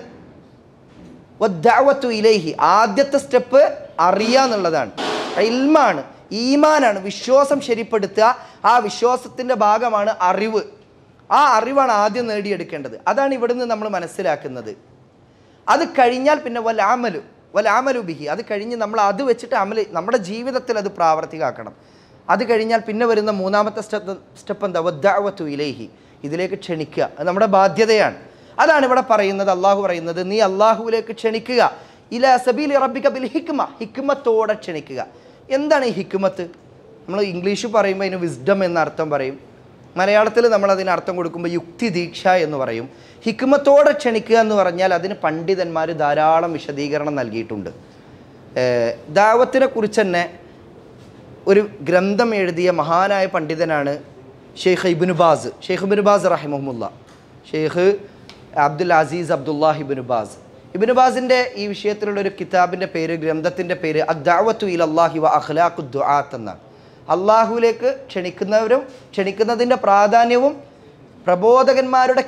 വദ്ദഅവതു ഇലൈഹി, ആദ്യത്തെ സ്റ്റെപ്പ് അറിയുക എന്നുള്ളതാണ്, ഇൽമാണ്, ഈമാനാണ്, വിശ്വാസം ശരിപ്പെടുത്തുക. ആ വിശ്വാസത്തിൻ്റെ ഭാഗമാണ് അറിവ്. ആ അറിവാണ് ആദ്യം നേടിയെടുക്കേണ്ടത്. അതാണ് ഇവിടുന്ന് നമ്മൾ മനസ്സിലാക്കുന്നത്. അത് കഴിഞ്ഞാൽ പിന്നെ വലാമലു ബിഹി, അത് കഴിഞ്ഞ് നമ്മൾ അത് വെച്ചിട്ട് നമ്മുടെ ജീവിതത്തിൽ അത് പ്രാവർത്തികമാക്കണം. അത് കഴിഞ്ഞാൽ പിന്നെ വരുന്ന മൂന്നാമത്തെ സ്റ്റെപ്പ് എന്താ? വദ്ദഅവതു ഇലൈഹി, ഇതിലേക്ക് ക്ഷണിക്കുക. അത് നമ്മുടെ ബാധ്യതയാണ്. അതാണ് ഇവിടെ പറയുന്നത്. അള്ളാഹു പറയുന്നത് നീ അള്ളാഹുവിലേക്ക് ക്ഷണിക്കുക. ഇലാ സബീലി റബ്ബിക ബിൽ ഹിക്മ, ഹിക്മത്തോടെ ക്ഷണിക്കുക. എന്താണ് ഈ ഹിക്മത്ത്? നമ്മൾ ഇംഗ്ലീഷ് പറയുമ്പോൾ അതിന് വിസ്ഡം എന്ന അർത്ഥം പറയും, മലയാളത്തിൽ നമ്മൾ അതിന് അർത്ഥം കൊടുക്കുമ്പോൾ യുക്തി ദീക്ഷ എന്ന് പറയും. ഹിക്മത്തോടെ ക്ഷണിക്കുക എന്ന് പറഞ്ഞാൽ അതിന് പണ്ഡിതന്മാർ ധാരാളം വിശദീകരണം നൽകിയിട്ടുണ്ട്. ദാവത്തിനെ കുറിച്ച് തന്നെ ഒരു ഗ്രന്ഥം എഴുതിയ മഹാനായ പണ്ഡിതനാണ് ഷെയ്ഖ് ഇബ്നു ബാസ് റഹിമഹുല്ല, Sheikh Abdul Aziz Abdullahi Ibn Baz. Ibn ബാസിൻ്റെ ഈ വിഷയത്തിലുള്ള ഒരു കിതാബിൻ്റെ പേര്, ഗ്രന്ഥത്തിൻ്റെ പേര് അദ്ദഅവതു ഇലല്ലാഹി വ അഖ്ലാഖു ദുആത്ത് എന്നാണ്. അള്ളാഹുവിലേക്ക് ക്ഷണിക്കുന്നതിൻ്റെ പ്രാധാന്യവും പ്രബോധകന്മാരുടെ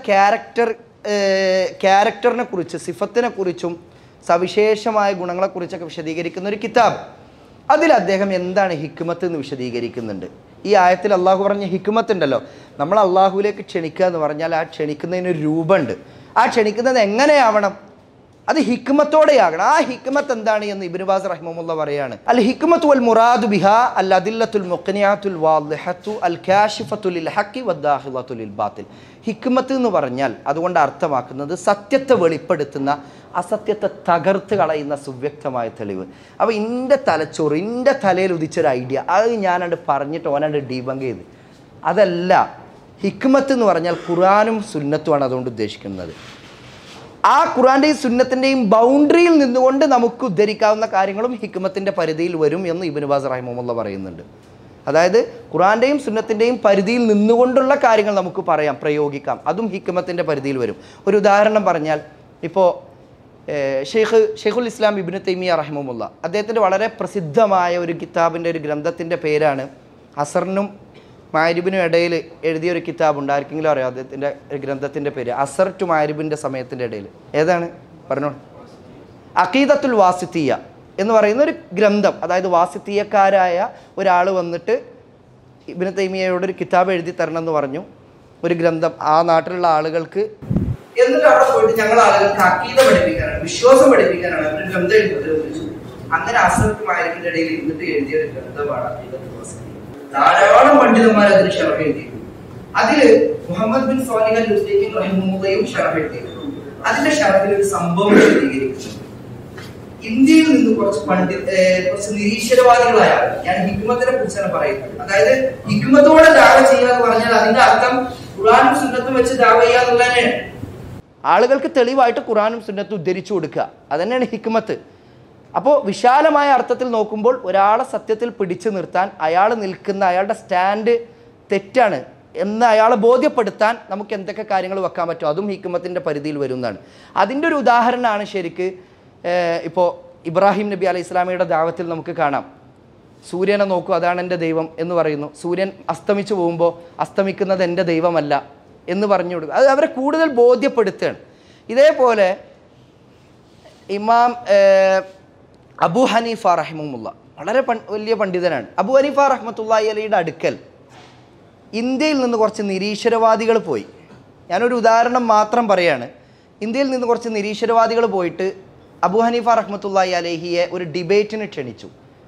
ക്യാരക്ടറിനെ കുറിച്ച്, സിഫത്തിനെ കുറിച്ചും സവിശേഷമായ ഗുണങ്ങളെക്കുറിച്ചൊക്കെ വിശദീകരിക്കുന്ന ഒരു കിതാബ്. അതിൽ അദ്ദേഹം എന്താണ് ഹിക്മത്ത് എന്ന് വിശദീകരിക്കുന്നുണ്ട്. ഈ ആയത്തിൽ അള്ളാഹു പറഞ്ഞ ഹിക്മത്ത് ഉണ്ടല്ലോ, നമ്മൾ അള്ളാഹുവിലേക്ക് ക്ഷണിക്കുക എന്ന് പറഞ്ഞാൽ ആ ക്ഷണിക്കുന്നതിനൊരു രൂപമുണ്ട്. ആ ക്ഷണിക്കുന്നത് എങ്ങനെയാവണം? അത് ഹിക്മത്തോടെയാകണം. ആ ഹിക്മത്ത് എന്താണ് എന്ന് ഇബ്നു ബാസ് റഹിമഹുല്ലാഹ് പറയാണ്, അൽ ഹിക്മത്തു വൽ മുറാദു ബിഹാ അൽ അദില്ലത്തുൽ മുഖ്നിയാത്തുൽ വാദിഹത്തു അൽ കാശിഫത്തു ലിൽ ഹഖി വദ്ദാഖിലത്തു ലിൽ ബാത്തിൽ. ഹിക്മത്ത് എന്ന് പറഞ്ഞാൽ അതുകൊണ്ട് അർത്ഥമാക്കുന്നത് സത്യത്തെ വെളിപ്പെടുത്തുന്ന, അസത്യത്തെ തകർത്ത് കളയുന്ന സുവ്യക്തമായ തെളിവ്. അപ്പോൾ എൻ്റെ തലച്ചോറ്, എൻ്റെ തലയിൽ ഉദിച്ചൊരു ഐഡിയ, അത് ഞാനത് പറഞ്ഞിട്ട് ഓനാണ്ട് ഡീബങ്ക് ചെയ്ത്, അതല്ല ഹിക്മത്ത് എന്ന് പറഞ്ഞാൽ. ഖുർആനും സുന്നത്തുമാണ് അതുകൊണ്ട് ഉദ്ദേശിക്കുന്നത്. ആ ഖുർആന്റെയും സുന്നത്തിൻ്റെയും ബൗണ്ടറിയിൽ നിന്നുകൊണ്ട് നമുക്ക് ഉദ്ധരിക്കാവുന്ന കാര്യങ്ങളും ഹിക്മത്തിൻ്റെ പരിധിയിൽ വരും എന്ന് ഇബ്നു ബാസ് റഹിമഹുല്ലാഹ് പറയുന്നുണ്ട്. അതായത് ഖുർആന്റെയും സുന്നത്തിൻ്റെയും പരിധിയിൽ നിന്നുകൊണ്ടുള്ള കാര്യങ്ങൾ നമുക്ക് പറയാം, പ്രയോഗിക്കാം, അതും ഹിക്മത്തിൻ്റെ പരിധിയിൽ വരും. ഒരു ഉദാഹരണം പറഞ്ഞാൽ, ഇപ്പോൾ ഷെയ്ഖുൽ ഇസ്ലാം ഇബ്നു തൈമിയ്യ റഹിമഹുല്ലാഹ് അദ്ദേഹത്തിൻ്റെ വളരെ പ്രസിദ്ധമായ ഒരു കിതാബിൻ്റെ ഒരു ഗ്രന്ഥത്തിൻ്റെ പേരാണ് അസറിനും മഗ്‌രിബിനും ഇടയിൽ എഴുതിയൊരു കിതാബുണ്ട്. ആർക്കെങ്കിലും അറിയാം അദ്ദേഹത്തിൻ്റെ ഗ്രന്ഥത്തിൻ്റെ പേര്? അസർ ടു മഗ്‌രിബിൻ്റെ സമയത്തിൻ്റെ ഇടയിൽ. ഏതാണ് പറഞ്ഞോളൂ. അഖീദത്തുൽ വാസിത്തിയ എന്ന് പറയുന്ന ഒരു ഗ്രന്ഥം. അതായത് വാസിത്തിയക്കാരായ ഒരാൾ വന്നിട്ട് ഇബ്നു തൈമിയ്യയോട് ഒരു കിതാബ് എഴുതി തരണം എന്ന് പറഞ്ഞു, ഒരു ഗ്രന്ഥം ആ നാട്ടിലുള്ള ആളുകൾക്ക്. എന്നിട്ട് അവിടെ പോയിട്ട് ഞങ്ങൾ ആളുകൾക്ക് അഖീദ പഠിപ്പിക്കാനാണ്, വിശ്വാസം പഠിപ്പിക്കാനാണ് ഒരു ഗ്രന്ഥം എഴുതി. അങ്ങനെ അസർ ടു മഗ്‌രിബിൻ്റെ ഇടയിൽ ഇരുന്നിട്ട് എഴുതിയ ഒരു ഗ്രന്ഥമാണ് അഖീദത്തുൽ വാസിത്തിയ. ധാരാളം പണ്ഡിതന്മാർ അതിന് ഷറഹ് എഴുതിയിട്ടുണ്ട്. അതില് Muhammad bin Salih al Uthaymeen റഹിമഹുല്ലാഹും ഷറഹ് എഴുതിയിട്ടുണ്ട്. അതിന്റെ ഷറഹിൽ ഒരു സംഭവം വിശദീകരിക്കുന്നു. ഇന്ത്യയിൽ നിന്ന് കുറച്ച് നിരീശ്വരവാദികളായ, ഞാൻ ഹിക്മത്തിനെ കുറിച്ചാണ് പറയുന്നത്. അതായത് ഹിക്മത്തോടെ ദാവ ചെയ്യുക എന്ന് പറഞ്ഞാൽ അതിന്റെ അർത്ഥം ഖുർആനും സുന്നത്തും വെച്ച് ദാവ ചെയ്യുക എന്നുള്ളതന്നെയാണ്. ആളുകൾക്ക് തെളിവായിട്ട് ഖുർആനും സുന്നത്തും ഉദ്ധരിച്ചു കൊടുക്കുക, അതന്നെയാണ് ഹിക്മത്ത്. അപ്പോൾ വിശാലമായ അർത്ഥത്തിൽ നോക്കുമ്പോൾ ഒരാളെ സത്യത്തിൽ പിടിച്ചു നിർത്താൻ, അയാൾ നിൽക്കുന്ന അയാളുടെ സ്റ്റാൻഡ് തെറ്റാണ് എന്ന് അയാളെ ബോധ്യപ്പെടുത്താൻ നമുക്ക് എന്തൊക്കെ കാര്യങ്ങൾ വെക്കാൻ പറ്റും, അതും ഹിക്മത്തിൻ്റെ പരിധിയിൽ വരുന്നതാണ്. അതിൻ്റെ ഒരു ഉദാഹരണമാണ് ശരിക്ക് ഇപ്പോൾ ഇബ്രാഹിം നബി അലൈഹി ഇസ്ലാമിയുടെ ദാവത്തിൽ നമുക്ക് കാണാം. സൂര്യനെ നോക്കൂ, അതാണ് എൻ്റെ ദൈവം എന്ന് പറയുന്നു. സൂര്യൻ അസ്തമിച്ചു പോകുമ്പോൾ അസ്തമിക്കുന്നത് എൻ്റെ ദൈവമല്ല എന്ന് പറഞ്ഞു കൊടുക്കുക. അത് അവരെ കൂടുതൽ ബോധ്യപ്പെടുത്തുകയാണ്. ഇതേപോലെ ഇമാം അബൂ ഹനീഫ റഹിമഹുല്ലാഹ് വളരെ വലിയ പണ്ഡിതനാണ്. അബൂ ഹനീഫ റഹ്മത്തുള്ളാഹി അലൈഹിയുടെ അടുക്കൽ ഇന്ത്യയിൽ നിന്ന് കുറച്ച് നിരീശ്വരവാദികൾ പോയി. ഞാനൊരു ഉദാഹരണം മാത്രം പറയാണ്. ഇന്ത്യയിൽ നിന്ന് കുറച്ച് നിരീശ്വരവാദികൾ പോയിട്ട് അബൂ ഹനീഫ റഹ്മത്തുള്ളാഹി അലൈഹിയെ ഒരു ഡിബേറ്റിന് ക്ഷണിച്ചു.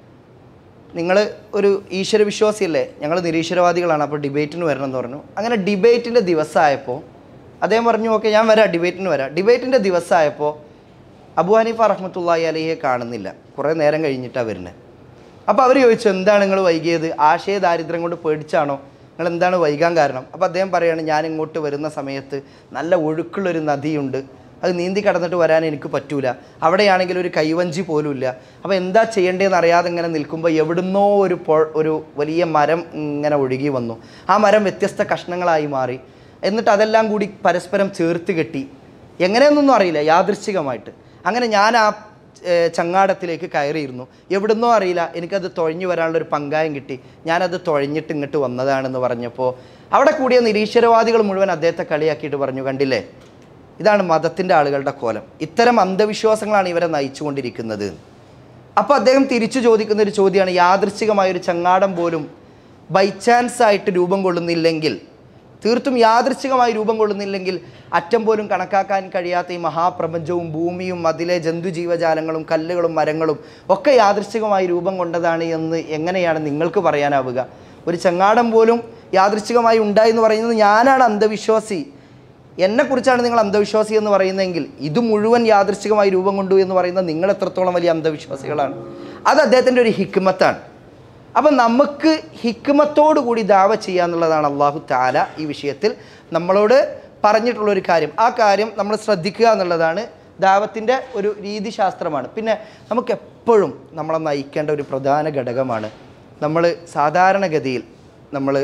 നിങ്ങൾ ഒരു ഈശ്വര വിശ്വാസിയല്ലേ, ഞങ്ങൾ നിരീശ്വരവാദികളാണ്, അപ്പോൾ ഡിബേറ്റിന് വരണം എന്ന് പറഞ്ഞു. അങ്ങനെ ഡിബേറ്റിൻ്റെ ദിവസമായപ്പോൾ അദ്ദേഹം പറഞ്ഞു, ഓക്കെ ഞാൻ വരാം, ഡിബേറ്റിന് വരാം. ഡിബേറ്റിൻ്റെ ദിവസമായപ്പോൾ അബൂ ഹനീഫ റഹ്മത്തുള്ളാഹി അലൈഹിയെ കാണുന്നില്ല. കുറേ നേരം കഴിഞ്ഞിട്ടാണ് വരുന്നത്. അപ്പോൾ അവർ ചോദിച്ചു, എന്താണ് നിങ്ങൾ വൈകിയത്? ആശയ ദാരിദ്ര്യം കൊണ്ട് പേടിച്ചാണോ? നിങ്ങൾ എന്താണ് വൈകാൻ കാരണം? അപ്പോൾ അദ്ദേഹം പറയുകയാണ്, ഞാൻ ഇങ്ങോട്ട് വരുന്ന സമയത്ത് നല്ല ഒഴുക്കുള്ളൊരു നദിയുണ്ട്, അത് നീന്തി കടന്നിട്ട് വരാൻ എനിക്ക് പറ്റൂല. അവിടെയാണെങ്കിൽ ഒരു കൈവഞ്ചി പോലും ഇല്ല. അപ്പോൾ എന്താ ചെയ്യേണ്ടതെന്ന് അറിയാതെ ഇങ്ങനെ നിൽക്കുമ്പോൾ എവിടുന്നോ ഒരു വലിയ മരം ഇങ്ങനെ ഒഴുകി വന്നു. ആ മരം വ്യത്യസ്ത കഷ്ണങ്ങളായി മാറി. എന്നിട്ട് അതെല്ലാം കൂടി പരസ്പരം ചേർത്ത് കെട്ടി. എങ്ങനെയൊന്നും അറിയില്ല, യാദൃശ്ചികമായിട്ട്. അങ്ങനെ ഞാൻ ആ ചങ്ങാടത്തിലേക്ക് കയറിയിരുന്നു. എവിടുന്നോ അറിയില്ല, എനിക്കത് തുഴഞ്ഞു വരാനുള്ളൊരു പങ്കായം കിട്ടി. ഞാനത് തുഴഞ്ഞിട്ട് ഇങ്ങോട്ട് വന്നതാണെന്ന് പറഞ്ഞപ്പോൾ അവിടെ കൂടിയ നിരീശ്വരവാദികൾ മുഴുവൻ അദ്ദേഹത്തെ കളിയാക്കിയിട്ട് പറഞ്ഞു, കണ്ടില്ലേ, ഇതാണ് മതത്തിൻ്റെ ആളുകളുടെ കോലം, ഇത്തരം അന്ധവിശ്വാസങ്ങളാണ് ഇവരെ നയിച്ചുകൊണ്ടിരിക്കുന്നത്. അപ്പോൾ അദ്ദേഹം തിരിച്ചു ചോദിക്കുന്നൊരു ചോദ്യമാണ്, യാദൃശ്ചികമായൊരു ചങ്ങാടം പോലും ബൈ ചാൻസ് ആയിട്ട് രൂപം കൊള്ളുന്നില്ലെങ്കിൽ, തീർത്തും യാദൃശ്ചികമായി രൂപം കൊള്ളുന്നില്ലെങ്കിൽ, അറ്റം പോലും കണക്കാക്കാൻ കഴിയാത്ത ഈ മഹാപ്രപഞ്ചവും ഭൂമിയും അതിലെ ജന്തുജീവജാലങ്ങളും കല്ലുകളും മരങ്ങളും ഒക്കെ യാദൃശ്ചികമായി രൂപം കൊണ്ടതാണ് എന്ന് എങ്ങനെയാണ് നിങ്ങൾക്ക് പറയാനാവുക? ഒരു ചങ്ങാടം പോലും യാദൃശ്ചികമായി ഉണ്ടായി എന്ന് പറയുന്നത് ഞാനാണ് അന്ധവിശ്വാസി, എന്നെക്കുറിച്ചാണ് നിങ്ങൾ അന്ധവിശ്വാസി എന്ന് പറയുന്നതെങ്കിൽ ഇത് മുഴുവൻ യാദൃശ്ചികമായി രൂപം കൊണ്ടു എന്ന് പറയുന്നത് നിങ്ങൾ എത്രത്തോളം വലിയ അന്ധവിശ്വാസികളാണ്. അത് അദ്ദേഹത്തിൻ്റെ ഒരു ഹിക്മത്താണ്. അപ്പം നമുക്ക് ഹിക്മത്തോടു കൂടി ദാവ ചെയ്യുക എന്നുള്ളതാണ് അല്ലാഹു തആല ഈ വിഷയത്തിൽ നമ്മളോട് പറഞ്ഞിട്ടുള്ളൊരു കാര്യം. ആ കാര്യം നമ്മൾ ശ്രദ്ധിക്കുക എന്നുള്ളതാണ് ദാവത്തിൻ്റെ ഒരു രീതിശാസ്ത്രമാണ്. പിന്നെ നമുക്കെപ്പോഴും നമ്മളെ നയിക്കേണ്ട ഒരു പ്രധാന ഘടകമാണ്, നമ്മൾ സാധാരണഗതിയിൽ നമ്മൾ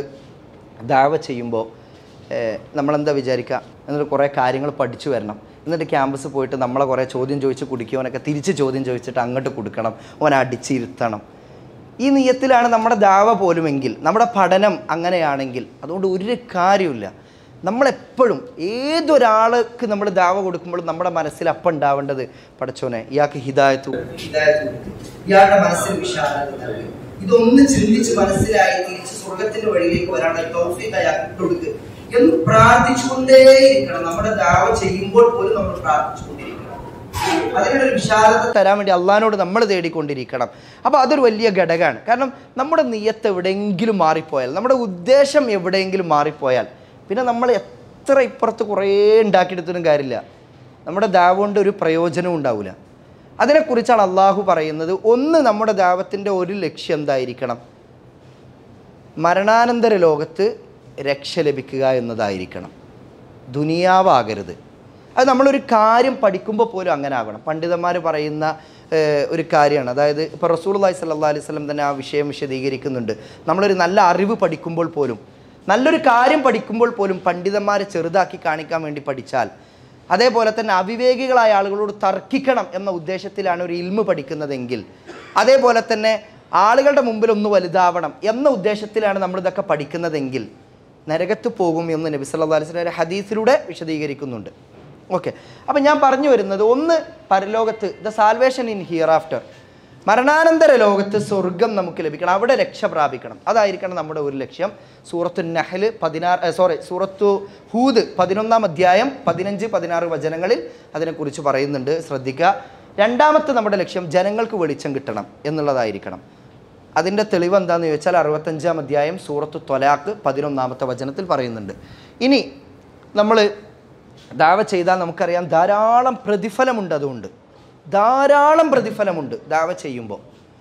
ദാവ ചെയ്യുമ്പോൾ നമ്മളെന്താ വിചാരിക്കുക, എന്നിട്ട് കുറേ കാര്യങ്ങൾ പഠിച്ചു വരണം, എന്നിട്ട് ക്യാമ്പസ് പോയിട്ട് നമ്മളെ കുറേ ചോദ്യം ചോദിച്ച് കുടിക്കുവാനൊക്കെ തിരിച്ച് ചോദ്യം ചോദിച്ചിട്ട് അങ്ങോട്ട് കൊടുക്കണം, ഓനെ അടിച്ചിരുത്തണം. ഈ നിയത്തിലാണ് നമ്മുടെ ദാവ പോലുമെങ്കിൽ, നമ്മുടെ പഠനം അങ്ങനെയാണെങ്കിൽ അതുകൊണ്ട് ഒരു കാര്യമില്ല. നമ്മളെപ്പോഴും ഏതൊരാൾക്ക് നമ്മൾ ദാവ കൊടുക്കുമ്പോഴും നമ്മുടെ മനസ്സിൽ അപ്പം ഉണ്ടാവേണ്ടത്, പടച്ചോനെ ഇയാൾക്ക് ഹിദായത്ത്, ഇയാളുടെ മനസ്സിൽ വിശാലത, ഇതൊന്ന് ചിന്തിച്ച് മനസ്സിലായി തിരിച്ച് സ്വർഗത്തിന്റെ വഴിയിലേക്ക് വരാനുള്ള തൗഫീഖ് അയാൾക്ക് കൊടുക്കുക എന്ന് പ്രാർത്ഥിച്ചുകൊണ്ടേയിരിക്കണം. നമ്മുടെ ദാവ ചെയ്യുമ്പോൾ പോലും നമ്മൾ പ്രാർത്ഥിച്ചുകൊണ്ടിരിക്കണം. അതിനൊരു വിശാലത തരാൻ വേണ്ടി അള്ളാഹിനോട് നമ്മൾ തേടിക്കൊണ്ടിരിക്കണം. അപ്പോൾ അതൊരു വലിയ ഘടകമാണ്. കാരണം നമ്മുടെ നിയ്യത്ത് എവിടെയെങ്കിലും മാറിപ്പോയാൽ, നമ്മുടെ ഉദ്ദേശം എവിടെയെങ്കിലും മാറിപ്പോയാൽ, പിന്നെ നമ്മൾ എത്ര ഇപ്പുറത്ത് കുറേ ഉണ്ടാക്കിയെടുത്തിട്ടും കാര്യമില്ല, നമ്മുടെ ദാവ കൊണ്ട് ഒരു പ്രയോജനവും ഉണ്ടാവില്ല. അതിനെക്കുറിച്ചാണ് അള്ളാഹു പറയുന്നത്. ഒന്ന്, നമ്മുടെ ദാവത്തിൻ്റെ ഒരു ലക്ഷ്യം എന്തായിരിക്കണം? മരണാനന്തര ലോകത്ത് രക്ഷ ലഭിക്കുക എന്നതായിരിക്കണം, ദുനിയാവാകരുത്. അത് നമ്മളൊരു കാര്യം പഠിക്കുമ്പോൾ പോലും അങ്ങനെ ആകണം. പണ്ഡിതന്മാർ പറയുന്ന ഒരു കാര്യമാണ്. അതായത് ഇപ്പോൾ റസൂലുള്ളാഹി സ്വല്ലല്ലാഹു അലൈഹി വസല്ലം തന്നെ ആ വിഷയം വിശദീകരിക്കുന്നുണ്ട്. നമ്മളൊരു നല്ല അറിവ് പഠിക്കുമ്പോൾ പോലും, നല്ലൊരു കാര്യം പഠിക്കുമ്പോൾ പോലും പണ്ഡിതന്മാരെ ചെറുതാക്കി കാണിക്കാൻ വേണ്ടി പഠിച്ചാൽ, അതേപോലെ തന്നെ അവിവേകികളായ ആളുകളോട് തർക്കിക്കണം എന്ന ഉദ്ദേശത്തിലാണ് ഒരു ഇൽമ് പഠിക്കുന്നതെങ്കിൽ, അതേപോലെ തന്നെ ആളുകളുടെ മുമ്പിൽ ഒന്ന് വലുതാവണം എന്ന ഉദ്ദേശത്തിലാണ് നമ്മളിതൊക്കെ പഠിക്കുന്നതെങ്കിൽ നരകത്ത് പോകും എന്ന് നബി സല്ലല്ലാഹു അലൈഹി വസല്ലം ഹദീസിലൂടെ വിശദീകരിക്കുന്നുണ്ട്. ഓക്കെ, അപ്പം ഞാൻ പറഞ്ഞു വരുന്നത്, ഒന്ന്, പരലോകത്ത് the salvation in hereafter, മരണാനന്തര ലോകത്ത് സ്വർഗം നമുക്ക് ലഭിക്കണം, അവിടെ രക്ഷ പ്രാപിക്കണം. അതായിരിക്കണം നമ്മുടെ ഒരു ലക്ഷ്യം. സൂറത്തു നഹ്ല് സൂറത്തു ഹൂദ് 11-ാം അധ്യായം 15-16 വചനങ്ങളിൽ അതിനെക്കുറിച്ച് പറയുന്നുണ്ട്, ശ്രദ്ധിക്കുക. രണ്ടാമത്തെ നമ്മുടെ ലക്ഷ്യം ജനങ്ങൾക്ക് വെളിച്ചം കിട്ടണം എന്നുള്ളതായിരിക്കണം. അതിൻ്റെ തെളിവ് എന്താണെന്ന് ചോദിച്ചാൽ 65-ാം അധ്യായം സൂറത്തു ത്വലാഖ് 11-ാമത്തെ വചനത്തിൽ പറയുന്നുണ്ട്. ഇനി നമ്മൾ ദാവ ചെയ്താൽ നമുക്കറിയാം ധാരാളം പ്രതിഫലമുണ്ട്. അതുകൊണ്ട് ധാരാളം പ്രതിഫലമുണ്ട് ദാവ ചെയ്യുമ്പോൾ.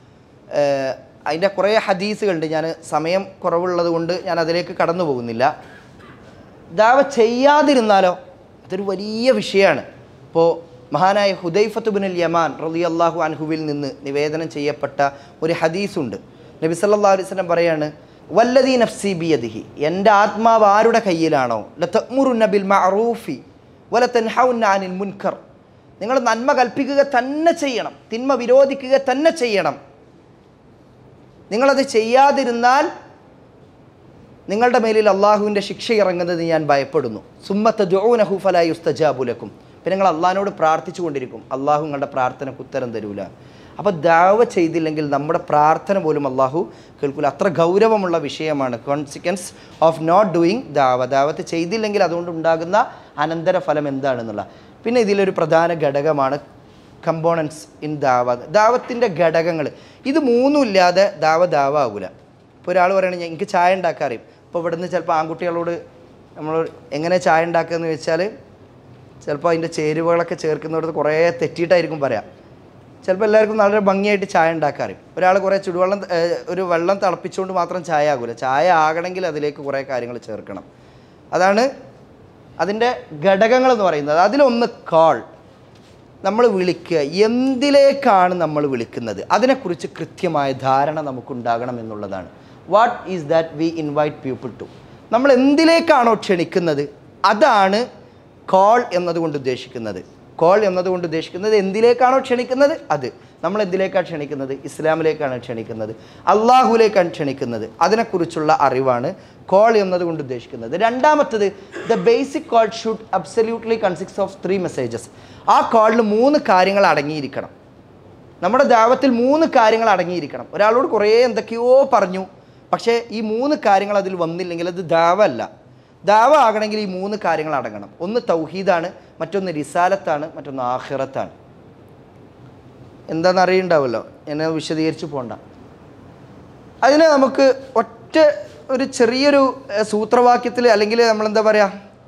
അതിൻ്റെ കുറേ ഹദീസുകളുണ്ട്. ഞാൻ സമയം കുറവുള്ളത് കൊണ്ട് ഞാൻ അതിലേക്ക് കടന്നു പോകുന്നില്ല. ദാവ ചെയ്യാതിരുന്നാലോ അതൊരു വലിയ വിഷയമാണ്. ഇപ്പോൾ മഹാനായ ഹുദൈഫത്ത് ബിനുൽ യമാൻ റളിയല്ലാഹു അൻഹുവിൽ നിന്ന് നിവേദനം ചെയ്യപ്പെട്ട ഒരു ഹദീസുണ്ട്. നബി സല്ലല്ലാഹു അലൈഹി വസല്ലം പറയാണ്, വല്ലദീ നഫ്സി ബിയദിഹി, എൻ്റെ ആത്മാവ് ആരുടെ കയ്യിലാണോ, ലതഅ്മുറുന്ന ബിൽ മഅറൂഫി വലതൻഹൗന അനിൽ മുൻകർ, നിങ്ങൾ നന്മ കൽപ്പിക്കുക തന്നെ ചെയ്യണം, തിന്മ വിരോധിക്കുക തന്നെ ചെയ്യണം. നിങ്ങളത് ചെയ്യാതിരുന്നാൽ നിങ്ങളുടെ മേലിൽ അള്ളാഹുവിൻ്റെ ശിക്ഷ ഇറങ്ങുന്നത് ഞാൻ ഭയപ്പെടുന്നു. സുമ്മ തദ്ഉനഹു ഫലാ യുസ്തജാബു ലക്കും, പിന്നെ നിങ്ങൾ അള്ളാഹിനോട് പ്രാർത്ഥിച്ചു കൊണ്ടിരിക്കും, അള്ളാഹു നിങ്ങളുടെ പ്രാർത്ഥനയ്ക്ക് ഉത്തരം തരൂല. അപ്പോൾ ദാവ ചെയ്തില്ലെങ്കിൽ നമ്മുടെ പ്രാർത്ഥന പോലും അള്ളാഹു കേൾക്കില്ല. അത്ര ഗൗരവമുള്ള വിഷയമാണ് കോൺസിക്വൻസ് ഓഫ് നോട്ട് ഡൂയിങ് ദാവത്ത് ചെയ്തില്ലെങ്കിൽ അതുകൊണ്ടുണ്ടാകുന്ന അനന്തരഫലം എന്താണെന്നുള്ള. പിന്നെ ഇതിലൊരു പ്രധാന ഘടകമാണ് കമ്പോണൻസ് ഇൻ ദാവത്തിൻ്റെ ഘടകങ്ങൾ. ഇത് മൂന്നും ഇല്ലാതെ ദാവ ആകൂല. ഇപ്പോൾ ഒരാൾ പറയുകയാണെങ്കിൽ എനിക്ക് ചായ ഉണ്ടാക്കാൻ അറിയും. ഇപ്പോൾ ഇവിടുന്ന് ചിലപ്പോൾ ആൺകുട്ടികളോട് നമ്മൾ എങ്ങനെ ചായ ഉണ്ടാക്കുകയെന്ന് വെച്ചാൽ ചിലപ്പോൾ അതിൻ്റെ ചേരുവകളൊക്കെ ചേർക്കുന്നിടത്ത് കുറേ തെറ്റിയിട്ടായിരിക്കും പറയാം. ചിലപ്പോൾ എല്ലാവർക്കും വളരെ ഭംഗിയായിട്ട് ചായ ഉണ്ടാക്കാൻ അറിയും. ഒരാൾ കുറേ ഒരു വെള്ളം തിളപ്പിച്ചുകൊണ്ട് മാത്രം ചായ ആകൂല. ചായ ആകണമെങ്കിൽ അതിലേക്ക് കുറേ കാര്യങ്ങൾ ചേർക്കണം. അതാണ് അതിൻ്റെ ഘടകങ്ങളെന്ന് പറയുന്നത്. അതിലൊന്ന് കോൾ, നമ്മൾ വിളിക്കുക. എന്തിലേക്കാണ് നമ്മൾ വിളിക്കുന്നത് അതിനെക്കുറിച്ച് കൃത്യമായ ധാരണ നമുക്കുണ്ടാകണം എന്നുള്ളതാണ്. What is that we invite people to, നമ്മൾ എന്തിലേക്കാണോ ക്ഷണിക്കുന്നത് അതാണ് കോൾ എന്നതുകൊണ്ട് ഉദ്ദേശിക്കുന്നത്. കോൾ എന്നതുകൊണ്ട് ഉദ്ദേശിക്കുന്നത് എന്തിലേക്കാണോ ക്ഷണിക്കുന്നത് അത്. നമ്മൾ എന്തിലേക്കാണ് ക്ഷണിക്കുന്നത്? ഇസ്ലാമിലേക്കാണ് ക്ഷണിക്കുന്നത്, അള്ളാഹുലേക്കാണ് ക്ഷണിക്കുന്നത്. അതിനെക്കുറിച്ചുള്ള അറിവാണ് കോൾ എന്നതുകൊണ്ട് ഉദ്ദേശിക്കുന്നത്. രണ്ടാമത്തത്, the basic call should absolutely consist of 3 messages. ആ കോളിൽ 3 കാര്യങ്ങൾ അടങ്ങിയിരിക്കണം. നമ്മുടെ ദാവത്തിൽ 3 കാര്യങ്ങൾ അടങ്ങിയിരിക്കണം. ഒരാളോട് കുറേ എന്തൊക്കെയോ പറഞ്ഞു, പക്ഷേ ഈ 3 കാര്യങ്ങൾ അതിൽ വന്നില്ലെങ്കിൽ അത് ദാവ അല്ല. ദാവ ആകണമെങ്കിൽ ഈ 3 കാര്യങ്ങൾ അടങ്ങണം. ഒന്ന് തൗഹീദാണ്, മറ്റൊന്ന് റിസാലത്താണ്, മറ്റൊന്ന് ആഖിറത്താണ്. എന്താണെന്ന് അറിയുണ്ടാവുമല്ലോ, എന്നെ വിശദീകരിച്ച് പോകണ്ട. അതിന് നമുക്ക് ഒരു ചെറിയൊരു സൂത്രവാക്യത്തിൽ, അല്ലെങ്കിൽ നമ്മളെന്താ പറയുക,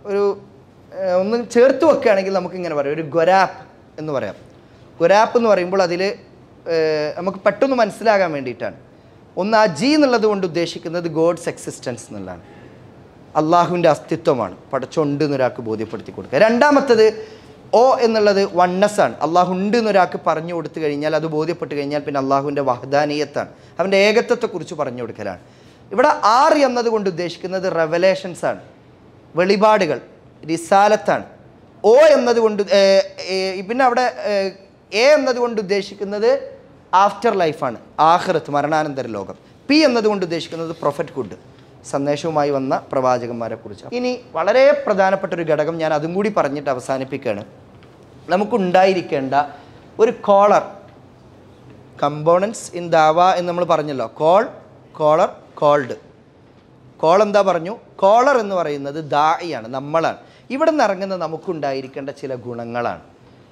ഒന്ന് ചേർത്ത് വെക്കുകയാണെങ്കിൽ നമുക്കിങ്ങനെ പറയാം, ഒരു ഗ്വരാപ്പ് എന്ന് പറയാം. ഗ്വരാപ്പ് എന്ന് പറയുമ്പോൾ അതിൽ നമുക്ക് പെട്ടെന്ന് മനസ്സിലാകാൻ വേണ്ടിയിട്ടാണ്. ഒന്ന്, ആ ജി എന്നുള്ളത് കൊണ്ട് ഉദ്ദേശിക്കുന്നത് ഗോഡ്സ് എക്സിസ്റ്റൻസ് എന്നുള്ളതാണ്, അള്ളാഹുവിൻ്റെ അസ്തിത്വമാണ്, പടച്ചുണ്ട് എന്നൊരാൾക്ക് ബോധ്യപ്പെടുത്തി കൊടുക്കുക. രണ്ടാമത്തത് ഓ എന്നുള്ളത് വണ്ണസ്സാണ്, അള്ളാഹു ഉണ്ട് എന്നൊരാൾക്ക് പറഞ്ഞു കൊടുത്തു കഴിഞ്ഞാൽ, അത് ബോധ്യപ്പെട്ട് കഴിഞ്ഞാൽ പിന്നെ അള്ളാഹുവിൻ്റെ വഹദാനീയത്താണ്, അവൻ്റെ ഏകത്വത്തെക്കുറിച്ച് പറഞ്ഞു കൊടുക്കലാണ്. ഇവിടെ ആർ എന്നതുകൊണ്ട് ഉദ്ദേശിക്കുന്നത് റെവലേഷൻസ് ആണ്, വെളിപാടുകൾ, റിസാലത്താണ്. ഓ എന്നതുകൊണ്ട് പിന്നെ അവിടെ എ എന്നതുകൊണ്ട് ഉദ്ദേശിക്കുന്നത് ആഫ്റ്റർ ലൈഫാണ്, ആഖിറത്ത്, മരണാനന്തര ലോകം. പി എന്നതുകൊണ്ട് ഉദ്ദേശിക്കുന്നത് പ്രൊഫറ്റ്ഹുഡ്, സന്ദേശവുമായി വന്ന പ്രവാചകന്മാരെ കുറിച്ച്. ഇനി വളരെ പ്രധാനപ്പെട്ട ഒരു ഘടകം ഞാൻ അതും കൂടി പറഞ്ഞിട്ട് അവസാനിപ്പിക്കുകയാണ്. നമുക്കുണ്ടായിരിക്കേണ്ട ഒരു കോളർ, കമ്പോണൻസ് ഇൻ ദാവ എന്ന് നമ്മൾ പറഞ്ഞല്ലോ. Call, collar, called. കോൾ എന്താ പറഞ്ഞു? കോളർ എന്ന് പറയുന്നത് ദാഇയാണ്, നമ്മളാണ്. ഇവിടെ നിന്ന് ഇറങ്ങുന്ന നമുക്കുണ്ടായിരിക്കേണ്ട ചില ഗുണങ്ങളാണ്.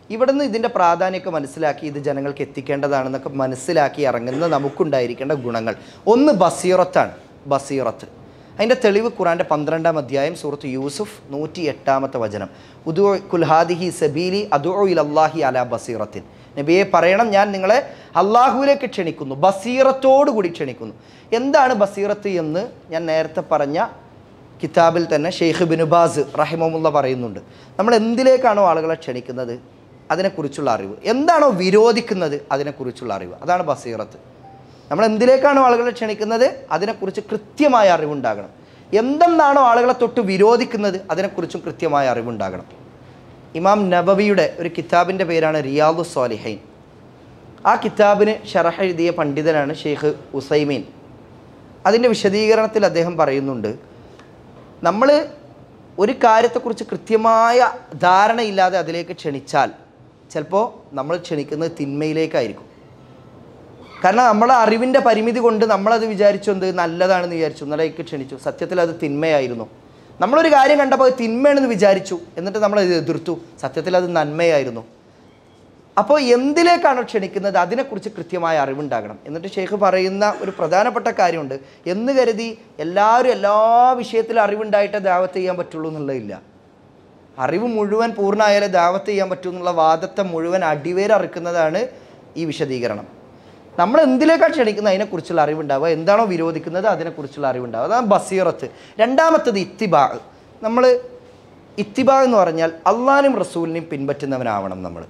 ഇവിടുന്ന് ഇതിൻ്റെ പ്രാധാന്യമൊക്കെ മനസ്സിലാക്കി ഇത് ജനങ്ങൾക്ക് എത്തിക്കേണ്ടതാണെന്നൊക്കെ മനസ്സിലാക്കി ഇറങ്ങുന്ന നമുക്കുണ്ടായിരിക്കേണ്ട ഗുണങ്ങൾ. ഒന്ന് ബസീറത്താണ്. ബസീറത്ത് അതിൻ്റെ തെളിവ് ഖുറാൻ്റെ 12-ാം അധ്യായം സൂറത്ത് യൂസുഫ് 108-ാമത്തെ വചനം. ഉദു കുൽഹാദിഹി സബീലി അദുഉ ഇലല്ലാഹി അലാ ബസീറത്തിൻ. നബിയെ പറയണം, ഞാൻ നിങ്ങളെ അള്ളാഹുവിലേക്ക് ക്ഷണിക്കുന്നു, ബസീറത്തോടു കൂടി ക്ഷണിക്കുന്നു. എന്താണ് ബസീറത്ത് എന്ന് ഞാൻ നേരത്തെ പറഞ്ഞ കിതാബിൽ തന്നെ ഷെയ്ഖ് ബിൻ ബാസ് റഹിമഹുല്ല പറയുന്നുണ്ട്. നമ്മൾ എന്തിലേക്കാണോ ആളുകളെ ക്ഷണിക്കുന്നത് അതിനെക്കുറിച്ചുള്ള അറിവ്, എന്താണോ വിരോധിക്കുന്നത് അതിനെക്കുറിച്ചുള്ള അറിവ്, അതാണ് ബസീറത്ത്. നമ്മൾ എന്തിലേക്കാണോ ആളുകളെ ക്ഷണിക്കുന്നത് അതിനെക്കുറിച്ച് കൃത്യമായ അറിവുണ്ടാകണം. എന്തെന്നാണോ ആളുകളെ തൊട്ട് വിരോധിക്കുന്നത് അതിനെക്കുറിച്ചും കൃത്യമായ അറിവുണ്ടാകണം. ഇമാം നബവിയുടെ ഒരു കിതാബിൻ്റെ പേരാണ് റിയാദു സ്വാലിഹൈൻ. ആ കിതാബിന് ഷറഹ് എഴുതിയ പണ്ഡിതനാണ് ഷെയ്ഖ് ഉസൈമീൻ. അതിൻ്റെ വിശദീകരണത്തിൽ അദ്ദേഹം പറയുന്നുണ്ട്, നമ്മൾ ഒരു കാര്യത്തെക്കുറിച്ച് കൃത്യമായ ധാരണയില്ലാതെ അതിലേക്ക് ക്ഷണിച്ചാൽ ചിലപ്പോൾ നമ്മൾ ക്ഷണിക്കുന്നത് തിന്മയിലേക്കായിരിക്കും. കാരണം നമ്മളെ അറിവിൻ്റെ പരിമിതി കൊണ്ട് നമ്മളത് വിചാരിച്ചു എന്ത് നല്ലതാണെന്ന് വിചാരിച്ചു, എന്നലേക്ക് ക്ഷണിച്ചു. സത്യത്തിൽ അത് തിന്മയായിരുന്നു. നമ്മളൊരു കാര്യം കണ്ടപ്പോൾ അത് തിന്മയാണെന്ന് വിചാരിച്ചു, എന്നിട്ട് നമ്മളത് എതിർത്തു. സത്യത്തിൽ അത് നന്മയായിരുന്നു. അപ്പോൾ എന്തിലേക്കാണോ ക്ഷണിക്കുന്നത് അതിനെക്കുറിച്ച് കൃത്യമായ അറിവുണ്ടാകണം. എന്നിട്ട് ഷെയ്ഖ് പറയുന്ന ഒരു പ്രധാനപ്പെട്ട കാര്യമുണ്ട്, എന്ന് കരുതി എല്ലാവരും എല്ലാ വിഷയത്തിലും അറിവുണ്ടായിട്ടേ ദാവത്ത് ചെയ്യാൻ പറ്റുള്ളൂ എന്നുള്ളതില്ല. അറിവ് മുഴുവൻ പൂർണ്ണമായാലേ ദാവത്ത് ചെയ്യാൻ പറ്റൂ എന്നുള്ള വാദത്തെ മുഴുവൻ അടിവേരറുക്കുന്നതാണ് ഈ വിശദീകരണം. നമ്മൾ എന്തിലേക്കാണ് ക്ഷണിക്കുന്നത് അതിനെക്കുറിച്ചുള്ള അറിവുണ്ടാവുക, എന്താണോ വിരോധിക്കുന്നത് അതിനെക്കുറിച്ചുള്ള അറിവുണ്ടാവുക, അതാണ് ബസീറത്ത്. രണ്ടാമത്തത് ഇത്തിബാ. നമ്മൾ ഇത്തിബാ എന്ന് പറഞ്ഞാൽ അള്ളാഹിനെയും റസൂലിനെയും പിൻപറ്റുന്നവനാവണം. നമ്മൾ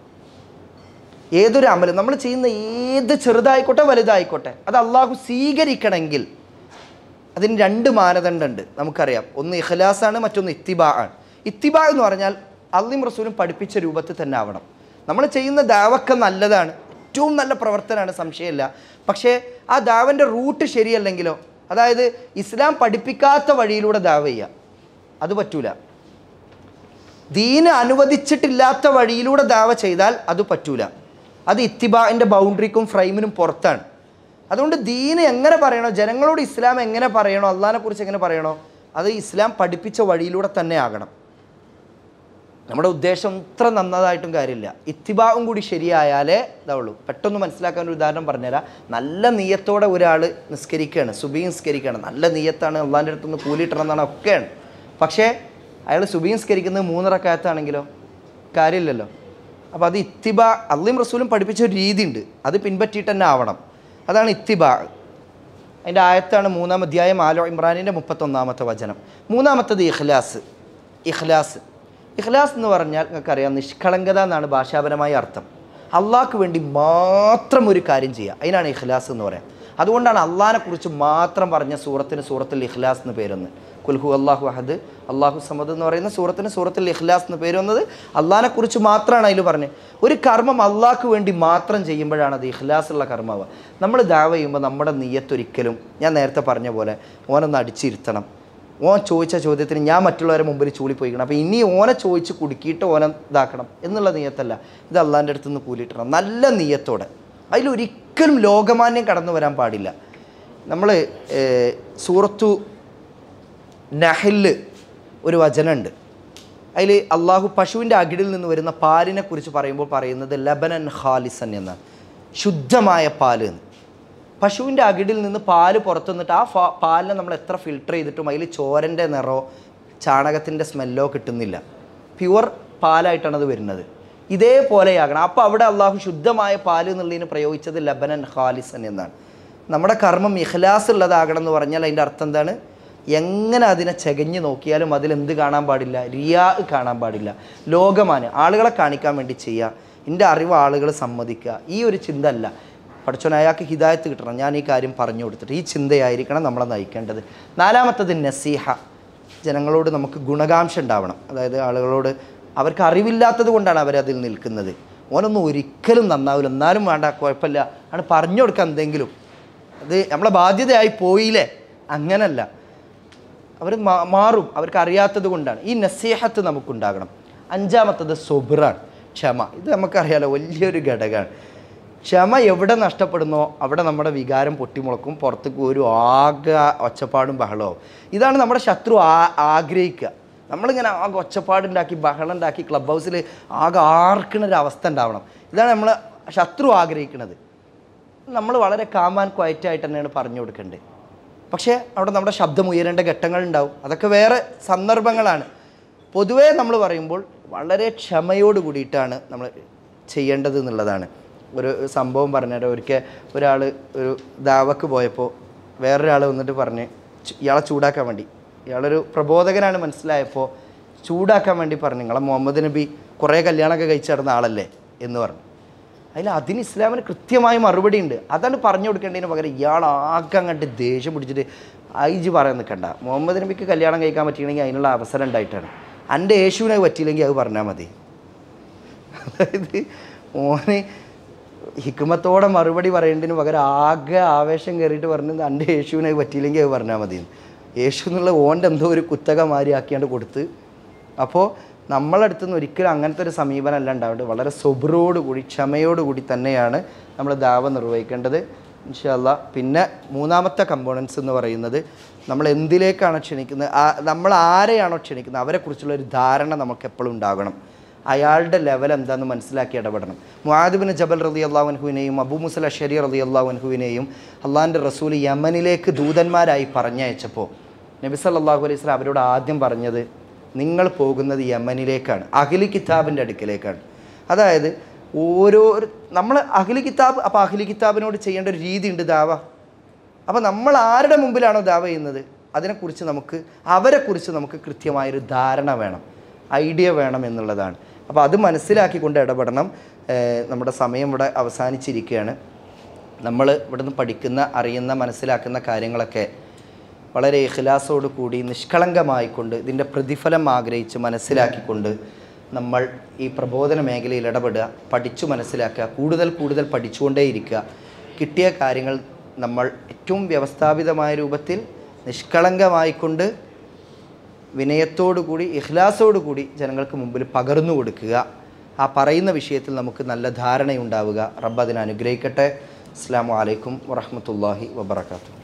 ഏതൊരു അമലും നമ്മൾ ചെയ്യുന്ന ഏത് ചെറുതായിക്കോട്ടെ വലുതായിക്കോട്ടെ അത് അള്ളാഹു സ്വീകരിക്കണമെങ്കിൽ അതിന് 2 മാനദണ്ഡമുണ്ട് നമുക്കറിയാം. ഒന്ന് ഇഖ്ലാസാണ്, മറ്റൊന്ന് ഇത്തിബാ ആണ്. ഇത്തിബാ എന്ന് പറഞ്ഞാൽ അള്ളാഹും റസൂലും പഠിപ്പിച്ച രൂപത്തിൽ തന്നെ ആവണം. നമ്മൾ ചെയ്യുന്ന ദാവൊക്കെ നല്ലതാണ്, ഏറ്റവും നല്ല പ്രവർത്തനമാണ്, സംശയമില്ല. പക്ഷേ ആ ദാവൻ്റെ റൂട്ട് ശരിയല്ലെങ്കിലോ, അതായത് ഇസ്ലാം പഠിപ്പിക്കാത്ത വഴിയിലൂടെ ദാവ ചെയ്യുക, അത് പറ്റൂല. ദീന് അനുവദിച്ചിട്ടില്ലാത്ത വഴിയിലൂടെ ദാവ ചെയ്താൽ അത് പറ്റൂല. അത് ഇത്തിബാഇൻ്റെ ബൗണ്ടറിക്കും ഫ്രെയിമിനും പുറത്താണ്. അതുകൊണ്ട് ദീന് എങ്ങനെ പറയണോ, ജനങ്ങളോട് ഇസ്ലാം എങ്ങനെ പറയണോ, അള്ളാഹിനെക്കുറിച്ച് എങ്ങനെ പറയണോ, അത് ഇസ്ലാം പഠിപ്പിച്ച വഴിയിലൂടെ തന്നെ ആകണം. നമ്മുടെ ഉദ്ദേശം ഇത്ര നന്നതായിട്ടും കാര്യമില്ല, ഇത്തിബാവും കൂടി ശരിയായാലേ ഇതാവുള്ളൂ. പെട്ടെന്ന് മനസ്സിലാക്കാൻ ഒരു ഉദാഹരണം പറഞ്ഞുതരാം. നല്ല നീയത്തോടെ ഒരാൾ നിസ്കരിക്കുകയാണ്, സുബഹി നിസ്കരിക്കുകയാണ്, നല്ല നീയത്താണ്, അള്ളാഹിൻ്റെ അടുത്തുനിന്ന് കൂലിയിട്ടണം എന്നാണ്, ഒക്കെയാണ്. പക്ഷേ അയാൾ സുബഹി നിസ്കരിക്കുന്നത് 3 റക്അത്താണെങ്കിലോ കാര്യമില്ലല്ലോ. അപ്പോൾ അത് ഇത്തിബാ, അള്ളാഹും റസൂലും പഠിപ്പിച്ച ഒരു രീതിയുണ്ട്, അത് പിൻപറ്റിയിട്ട് തന്നെ ആവണം. അതാണ് ഇത്തിബാ. അതിൻ്റെ ആയത്താണ് 3-ാം അധ്യായം ആലോ ഇമ്രാനിൻ്റെ 31-ാമത്തെ വചനം. മൂന്നാമത്തത് ഇഖ്ലാസ്. ഇഖ്ലാസ് എന്ന് പറഞ്ഞാൽ നിങ്ങൾക്കറിയാം, നിഷ്കളങ്കത എന്നാണ് ഭാഷാപരമായ അർത്ഥം. അള്ളാഹ്ക്ക് വേണ്ടി മാത്രം ഒരു കാര്യം ചെയ്യുക, അതിനാണ് ഇഖ്ലാസ് എന്ന് പറയാം. അതുകൊണ്ടാണ് അള്ളാഹിനെക്കുറിച്ച് മാത്രം പറഞ്ഞ സൂറത്തിന് സൂറത്തുൽ ഇഖ്ലാസ് എന്ന് പേരൊന്ന്. കുൽഹു അള്ളാഹു അഹദ് അള്ളാഹു സമദ് എന്ന് പറയുന്ന സൂറത്തിന് സൂറത്തുൽ ഇഖ്ലാസ് എന്ന് പേര് വന്നത് അള്ളാഹിനെക്കുറിച്ച് മാത്രമാണ് അതിൽ പറഞ്ഞത്. ഒരു കർമ്മം അള്ളാഹ്ക്ക് വേണ്ടി മാത്രം ചെയ്യുമ്പോഴാണ് അത് ഇഖ്ലാസുള്ള കർമ്മമാവുക. നമ്മൾ ദാവ ചെയ്യുമ്പോൾ നമ്മുടെ നിയ്യത്തൊരിക്കലും, ഞാൻ നേരത്തെ പറഞ്ഞ പോലെ, ഓനൊന്ന് അടിച്ചിരുത്തണം, ഓൻ ചോദിച്ച ചോദ്യത്തിന് ഞാൻ മറ്റുള്ളവരെ മുമ്പിൽ ചൂളിപ്പോയിക്കണം, അപ്പോൾ ഇനി ഓനെ ചോദിച്ച് കുടുക്കിയിട്ട് ഓനെ ഇതാക്കണം എന്നുള്ള നിയ്യത്തല്ല. ഇത് അള്ളാഹിൻ്റെ അടുത്ത് നിന്ന് കൂലിയിട്ടണം നല്ല നിയ്യത്തോടെ. അതിലൊരിക്കലും ലോകമാന്യം കടന്നു വരാൻ പാടില്ല. നമ്മൾ സൂറത്തു നഹ്ല് ഒരു വചനമുണ്ട്, അതിൽ അള്ളാഹു പശുവിൻ്റെ അകിടിൽ നിന്ന് വരുന്ന പാലിനെ കുറിച്ച് പറയുമ്പോൾ പറയുന്നത് ലബനൻ ഖാലിസൻ എന്നാണ്, ശുദ്ധമായ പാല് എന്ന്. പശുവിൻ്റെ അകിടിൽ നിന്ന് പാല് പുറത്തു നിന്നിട്ട് ആ പാലിനെ നമ്മൾ എത്ര ഫിൽട്ടർ ചെയ്തിട്ടും അതിൽ ചോരൻ്റെ നിറോ ചാണകത്തിൻ്റെ സ്മെല്ലോ കിട്ടുന്നില്ല, പ്യുവർ പാലായിട്ടാണ് അത് വരുന്നത്. ഇതേപോലെയാകണം. അപ്പോൾ അവിടെ അള്ളാഹു ശുദ്ധമായ പാല് എന്നുള്ളതിന് പ്രയോഗിച്ചത് ലബനൻ ഖാലിസൻ എന്നാണ്. നമ്മുടെ കർമ്മം ഇഖ്ലാസ് ഉള്ളതാകണം എന്ന് പറഞ്ഞാൽ അതിൻ്റെ അർത്ഥം എന്താണ്? എങ്ങനെ അതിനെ ചകഞ്ഞ് നോക്കിയാലും അതിലെന്ത് കാണാൻ പാടില്ല? റിയാ കാണാൻ പാടില്ല. ലോകമാന് ആളുകളെ കാണിക്കാൻ വേണ്ടി ചെയ്യുക, എൻ്റെ അറിവ് ആളുകൾ സമ്മതിക്കുക, ഈ ഒരു ചിന്ത അല്ല. പഠിച്ചോൻ അയാൾക്ക് ഹിദായത്ത് കിട്ടണം, ഞാൻ ഈ കാര്യം പറഞ്ഞു കൊടുത്തിട്ട്, ഈ ചിന്തയായിരിക്കണം നമ്മളെ നയിക്കേണ്ടത്. നാലാമത്തത് നസീഹ. ജനങ്ങളോട് നമുക്ക് ഗുണകാംക്ഷ ഉണ്ടാവണം. അതായത് ആളുകളോട് അവർക്ക് അറിവില്ലാത്തത് കൊണ്ടാണ് അവരതിൽ നിൽക്കുന്നത്. ഓനൊന്നും ഒരിക്കലും നന്നാവില്ല, എന്നാലും വേണ്ട കുഴപ്പമില്ല ആണ് പറഞ്ഞു കൊടുക്കുക എന്തെങ്കിലും. അത് നമ്മളെ ബാധ്യതയായി പോയില്ലേ, അങ്ങനല്ല. അവർ മാറും, അവർക്ക് അറിയാത്തത് കൊണ്ടാണ്. ഈ നസീഹത്ത് നമുക്കുണ്ടാകണം. അഞ്ചാമത്തത് സൊബ്റാണ്, ക്ഷമ. ഇത് നമുക്കറിയാലോ, വലിയൊരു ഘടകമാണ്. ക്ഷമ എവിടെ നഷ്ടപ്പെടുന്നോ അവിടെ നമ്മുടെ വികാരം പൊട്ടിമുളക്കും, പുറത്തേക്ക് ഒരു ആകെ ഒച്ചപ്പാടും ബഹളവും. ഇതാണ് നമ്മുടെ ശത്രു ആഗ്രഹിക്കുക. നമ്മളിങ്ങനെ ആകെ ഒച്ചപ്പാടുണ്ടാക്കി ബഹളം ഉണ്ടാക്കി ക്ലബ് ഹൗസിൽ ആകെ ആർക്കണൊരവസ്ഥ ഉണ്ടാവണം. ഇതാണ് നമ്മൾ ശത്രു ആഗ്രഹിക്കുന്നത്. നമ്മൾ വളരെ കാം ആൻഡ് ക്വയറ്റായിട്ട് തന്നെയാണ് പറഞ്ഞു കൊടുക്കേണ്ടത്. പക്ഷേ അവിടെ നമ്മുടെ ശബ്ദം ഉയരേണ്ട ഘട്ടങ്ങളുണ്ടാവും. അതൊക്കെ വേറെ സന്ദർഭങ്ങളാണ്. പൊതുവേ നമ്മൾ പറയുമ്പോൾ വളരെ ക്ഷമയോട് കൂടിയിട്ടാണ് നമ്മൾ ചെയ്യേണ്ടത് എന്നുള്ളതാണ്. ഒരു സംഭവം പറഞ്ഞുതരാം. ഒരിക്കൽ ഒരാൾ ഒരു ദാവക്ക് പോയപ്പോൾ വേറൊരാൾ വന്നിട്ട് പറഞ്ഞ് ഇയാളെ ചൂടാക്കാൻ വേണ്ടി, ഇയാളൊരു പ്രബോധകനാണ് മനസ്സിലായപ്പോൾ ചൂടാക്കാൻ വേണ്ടി പറഞ്ഞു, നിങ്ങളെ മുഹമ്മദ് നബി കുറേ കല്യാണമൊക്കെ കഴിച്ച് നടന്ന ആളല്ലേ എന്ന് പറഞ്ഞു. അതിന് ഇസ്ലാമിന് കൃത്യമായ മറുപടി ഉണ്ട്. അതാണ് പറഞ്ഞു കൊടുക്കേണ്ടതിന് പകരം ഇയാൾ ആകെ അങ്ങോട്ട് ദേഷ്യം പിടിച്ചിട്ട് ഐജ് പറയാൻ നിൽക്കണ്ട. മുഹമ്മദ് നബിക്ക് കല്യാണം കഴിക്കാൻ പറ്റിയില്ലെങ്കിൽ അതിനുള്ള അവസരം ഉണ്ടായിട്ടാണ്. എൻ്റെ യേശുവിനെ പറ്റിയില്ലെങ്കിൽ അത് പറഞ്ഞാൽ മതി. അതായത് ഓന് ഹിക്മത്തോടെ മറുപടി പറയേണ്ടതിന് പകരം ആകെ ആവേശം കയറിയിട്ട് പറഞ്ഞത് എൻ്റെ യേശുവിനെ പറ്റിയില്ലെങ്കിൽ അത് പറഞ്ഞാൽ മതി. യേശു എന്നുള്ള ഓൻ്റെ എന്തോ ഒരു കുത്തക മാരിയാക്കിയാണ്ട് കൊടുത്ത്. അപ്പോൾ നമ്മളടുത്തു നിന്ന് ഒരിക്കലും അങ്ങനത്തെ ഒരു സമീപനം അല്ല ഉണ്ടാവേണ്ടത്. വളരെ സൊബറോടുകൂടി ക്ഷമയോടുകൂടി തന്നെയാണ് നമ്മൾ ദാവ നിർവഹിക്കേണ്ടത് ഇൻഷാ അല്ലാ. പിന്നെ മൂന്നാമത്തെ കമ്പോണൻസ് എന്ന് പറയുന്നത് നമ്മൾ എന്തിലേക്കാണോ ക്ഷണിക്കുന്നത്, നമ്മൾ ആരെയാണോ ക്ഷണിക്കുന്നത് അവരെക്കുറിച്ചുള്ള ഒരു ധാരണ നമുക്ക് എപ്പോഴും ഉണ്ടാകണം. അയാളുടെ ലെവൽ എന്താണെന്ന് മനസ്സിലാക്കി ഇടപെടണം. മുആദ് ബിൻ ജബൽ റളിയല്ലാഹു അൻഹുവിനെയും അബൂ മുസ അശ്അരി റളിയല്ലാഹു അൻഹുവിനെയും അള്ളാഹിൻ്റെ റസൂൽ യമനിലേക്ക് ദൂതന്മാരായി പറഞ്ഞയച്ചപ്പോൾ നബി സല്ലല്ലാഹു അലൈഹി വസല്ലം അവരോട് ആദ്യം പറഞ്ഞത്, നിങ്ങൾ പോകുന്നത് യമനിലേക്കാണ്, അഹ്ലി കിതാബിൻ്റെ അടുക്കിലേക്കാണ്. അതായത് നമ്മൾ അഹ്ലി കിതാബ്, അപ്പോൾ അഹ്ലി കിതാബിനോട് ചെയ്യേണ്ട ഒരു രീതിയുണ്ട് ദാവ. അപ്പോൾ നമ്മൾ ആരുടെ മുമ്പിലാണോ ദാവ ചെയ്യുന്നത് അതിനെക്കുറിച്ച് അവരെക്കുറിച്ച് നമുക്ക് കൃത്യമായൊരു ധാരണ വേണം, ഐഡിയ വേണം എന്നുള്ളതാണ്. അപ്പോൾ അത് മനസ്സിലാക്കിക്കൊണ്ട് ഇടപെടണം. നമ്മുടെ സമയം ഇവിടെ അവസാനിച്ചിരിക്കുകയാണ്. നമ്മൾ ഇവിടുന്ന് പഠിക്കുന്ന, അറിയുന്ന, മനസ്സിലാക്കുന്ന കാര്യങ്ങളൊക്കെ വളരെ ഇഖ്ലാസോട് കൂടി നിഷ്കളങ്കമായിക്കൊണ്ട് ഇതിൻ്റെ പ്രതിഫലം ആഗ്രഹിച്ച് മനസ്സിലാക്കിക്കൊണ്ട് നമ്മൾ ഈ പ്രബോധന മേഖലയിൽ ഇടപെടുക, പഠിച്ചു മനസ്സിലാക്കുക, കൂടുതൽ പഠിച്ചുകൊണ്ടേയിരിക്കുക. കിട്ടിയ കാര്യങ്ങൾ നമ്മൾ ഏറ്റവും വ്യവസ്ഥാപിതമായ രൂപത്തിൽ നിഷ്കളങ്കമായിക്കൊണ്ട് വിനയത്തോടു കൂടി ഇഖ്ലാസോടു കൂടി ജനങ്ങൾക്ക് മുമ്പിൽ പകർന്നു കൊടുക്കുക. ആ പറയുന്ന വിഷയത്തിൽ നമുക്ക് നല്ല ധാരണയുണ്ടാവുക. റബ്ബ് അതിനെ അനുഗ്രഹിക്കട്ടെ. അസ്സലാമു അലൈക്കും വറഹ്മത്തുള്ളാഹി വബറകാതുഹു.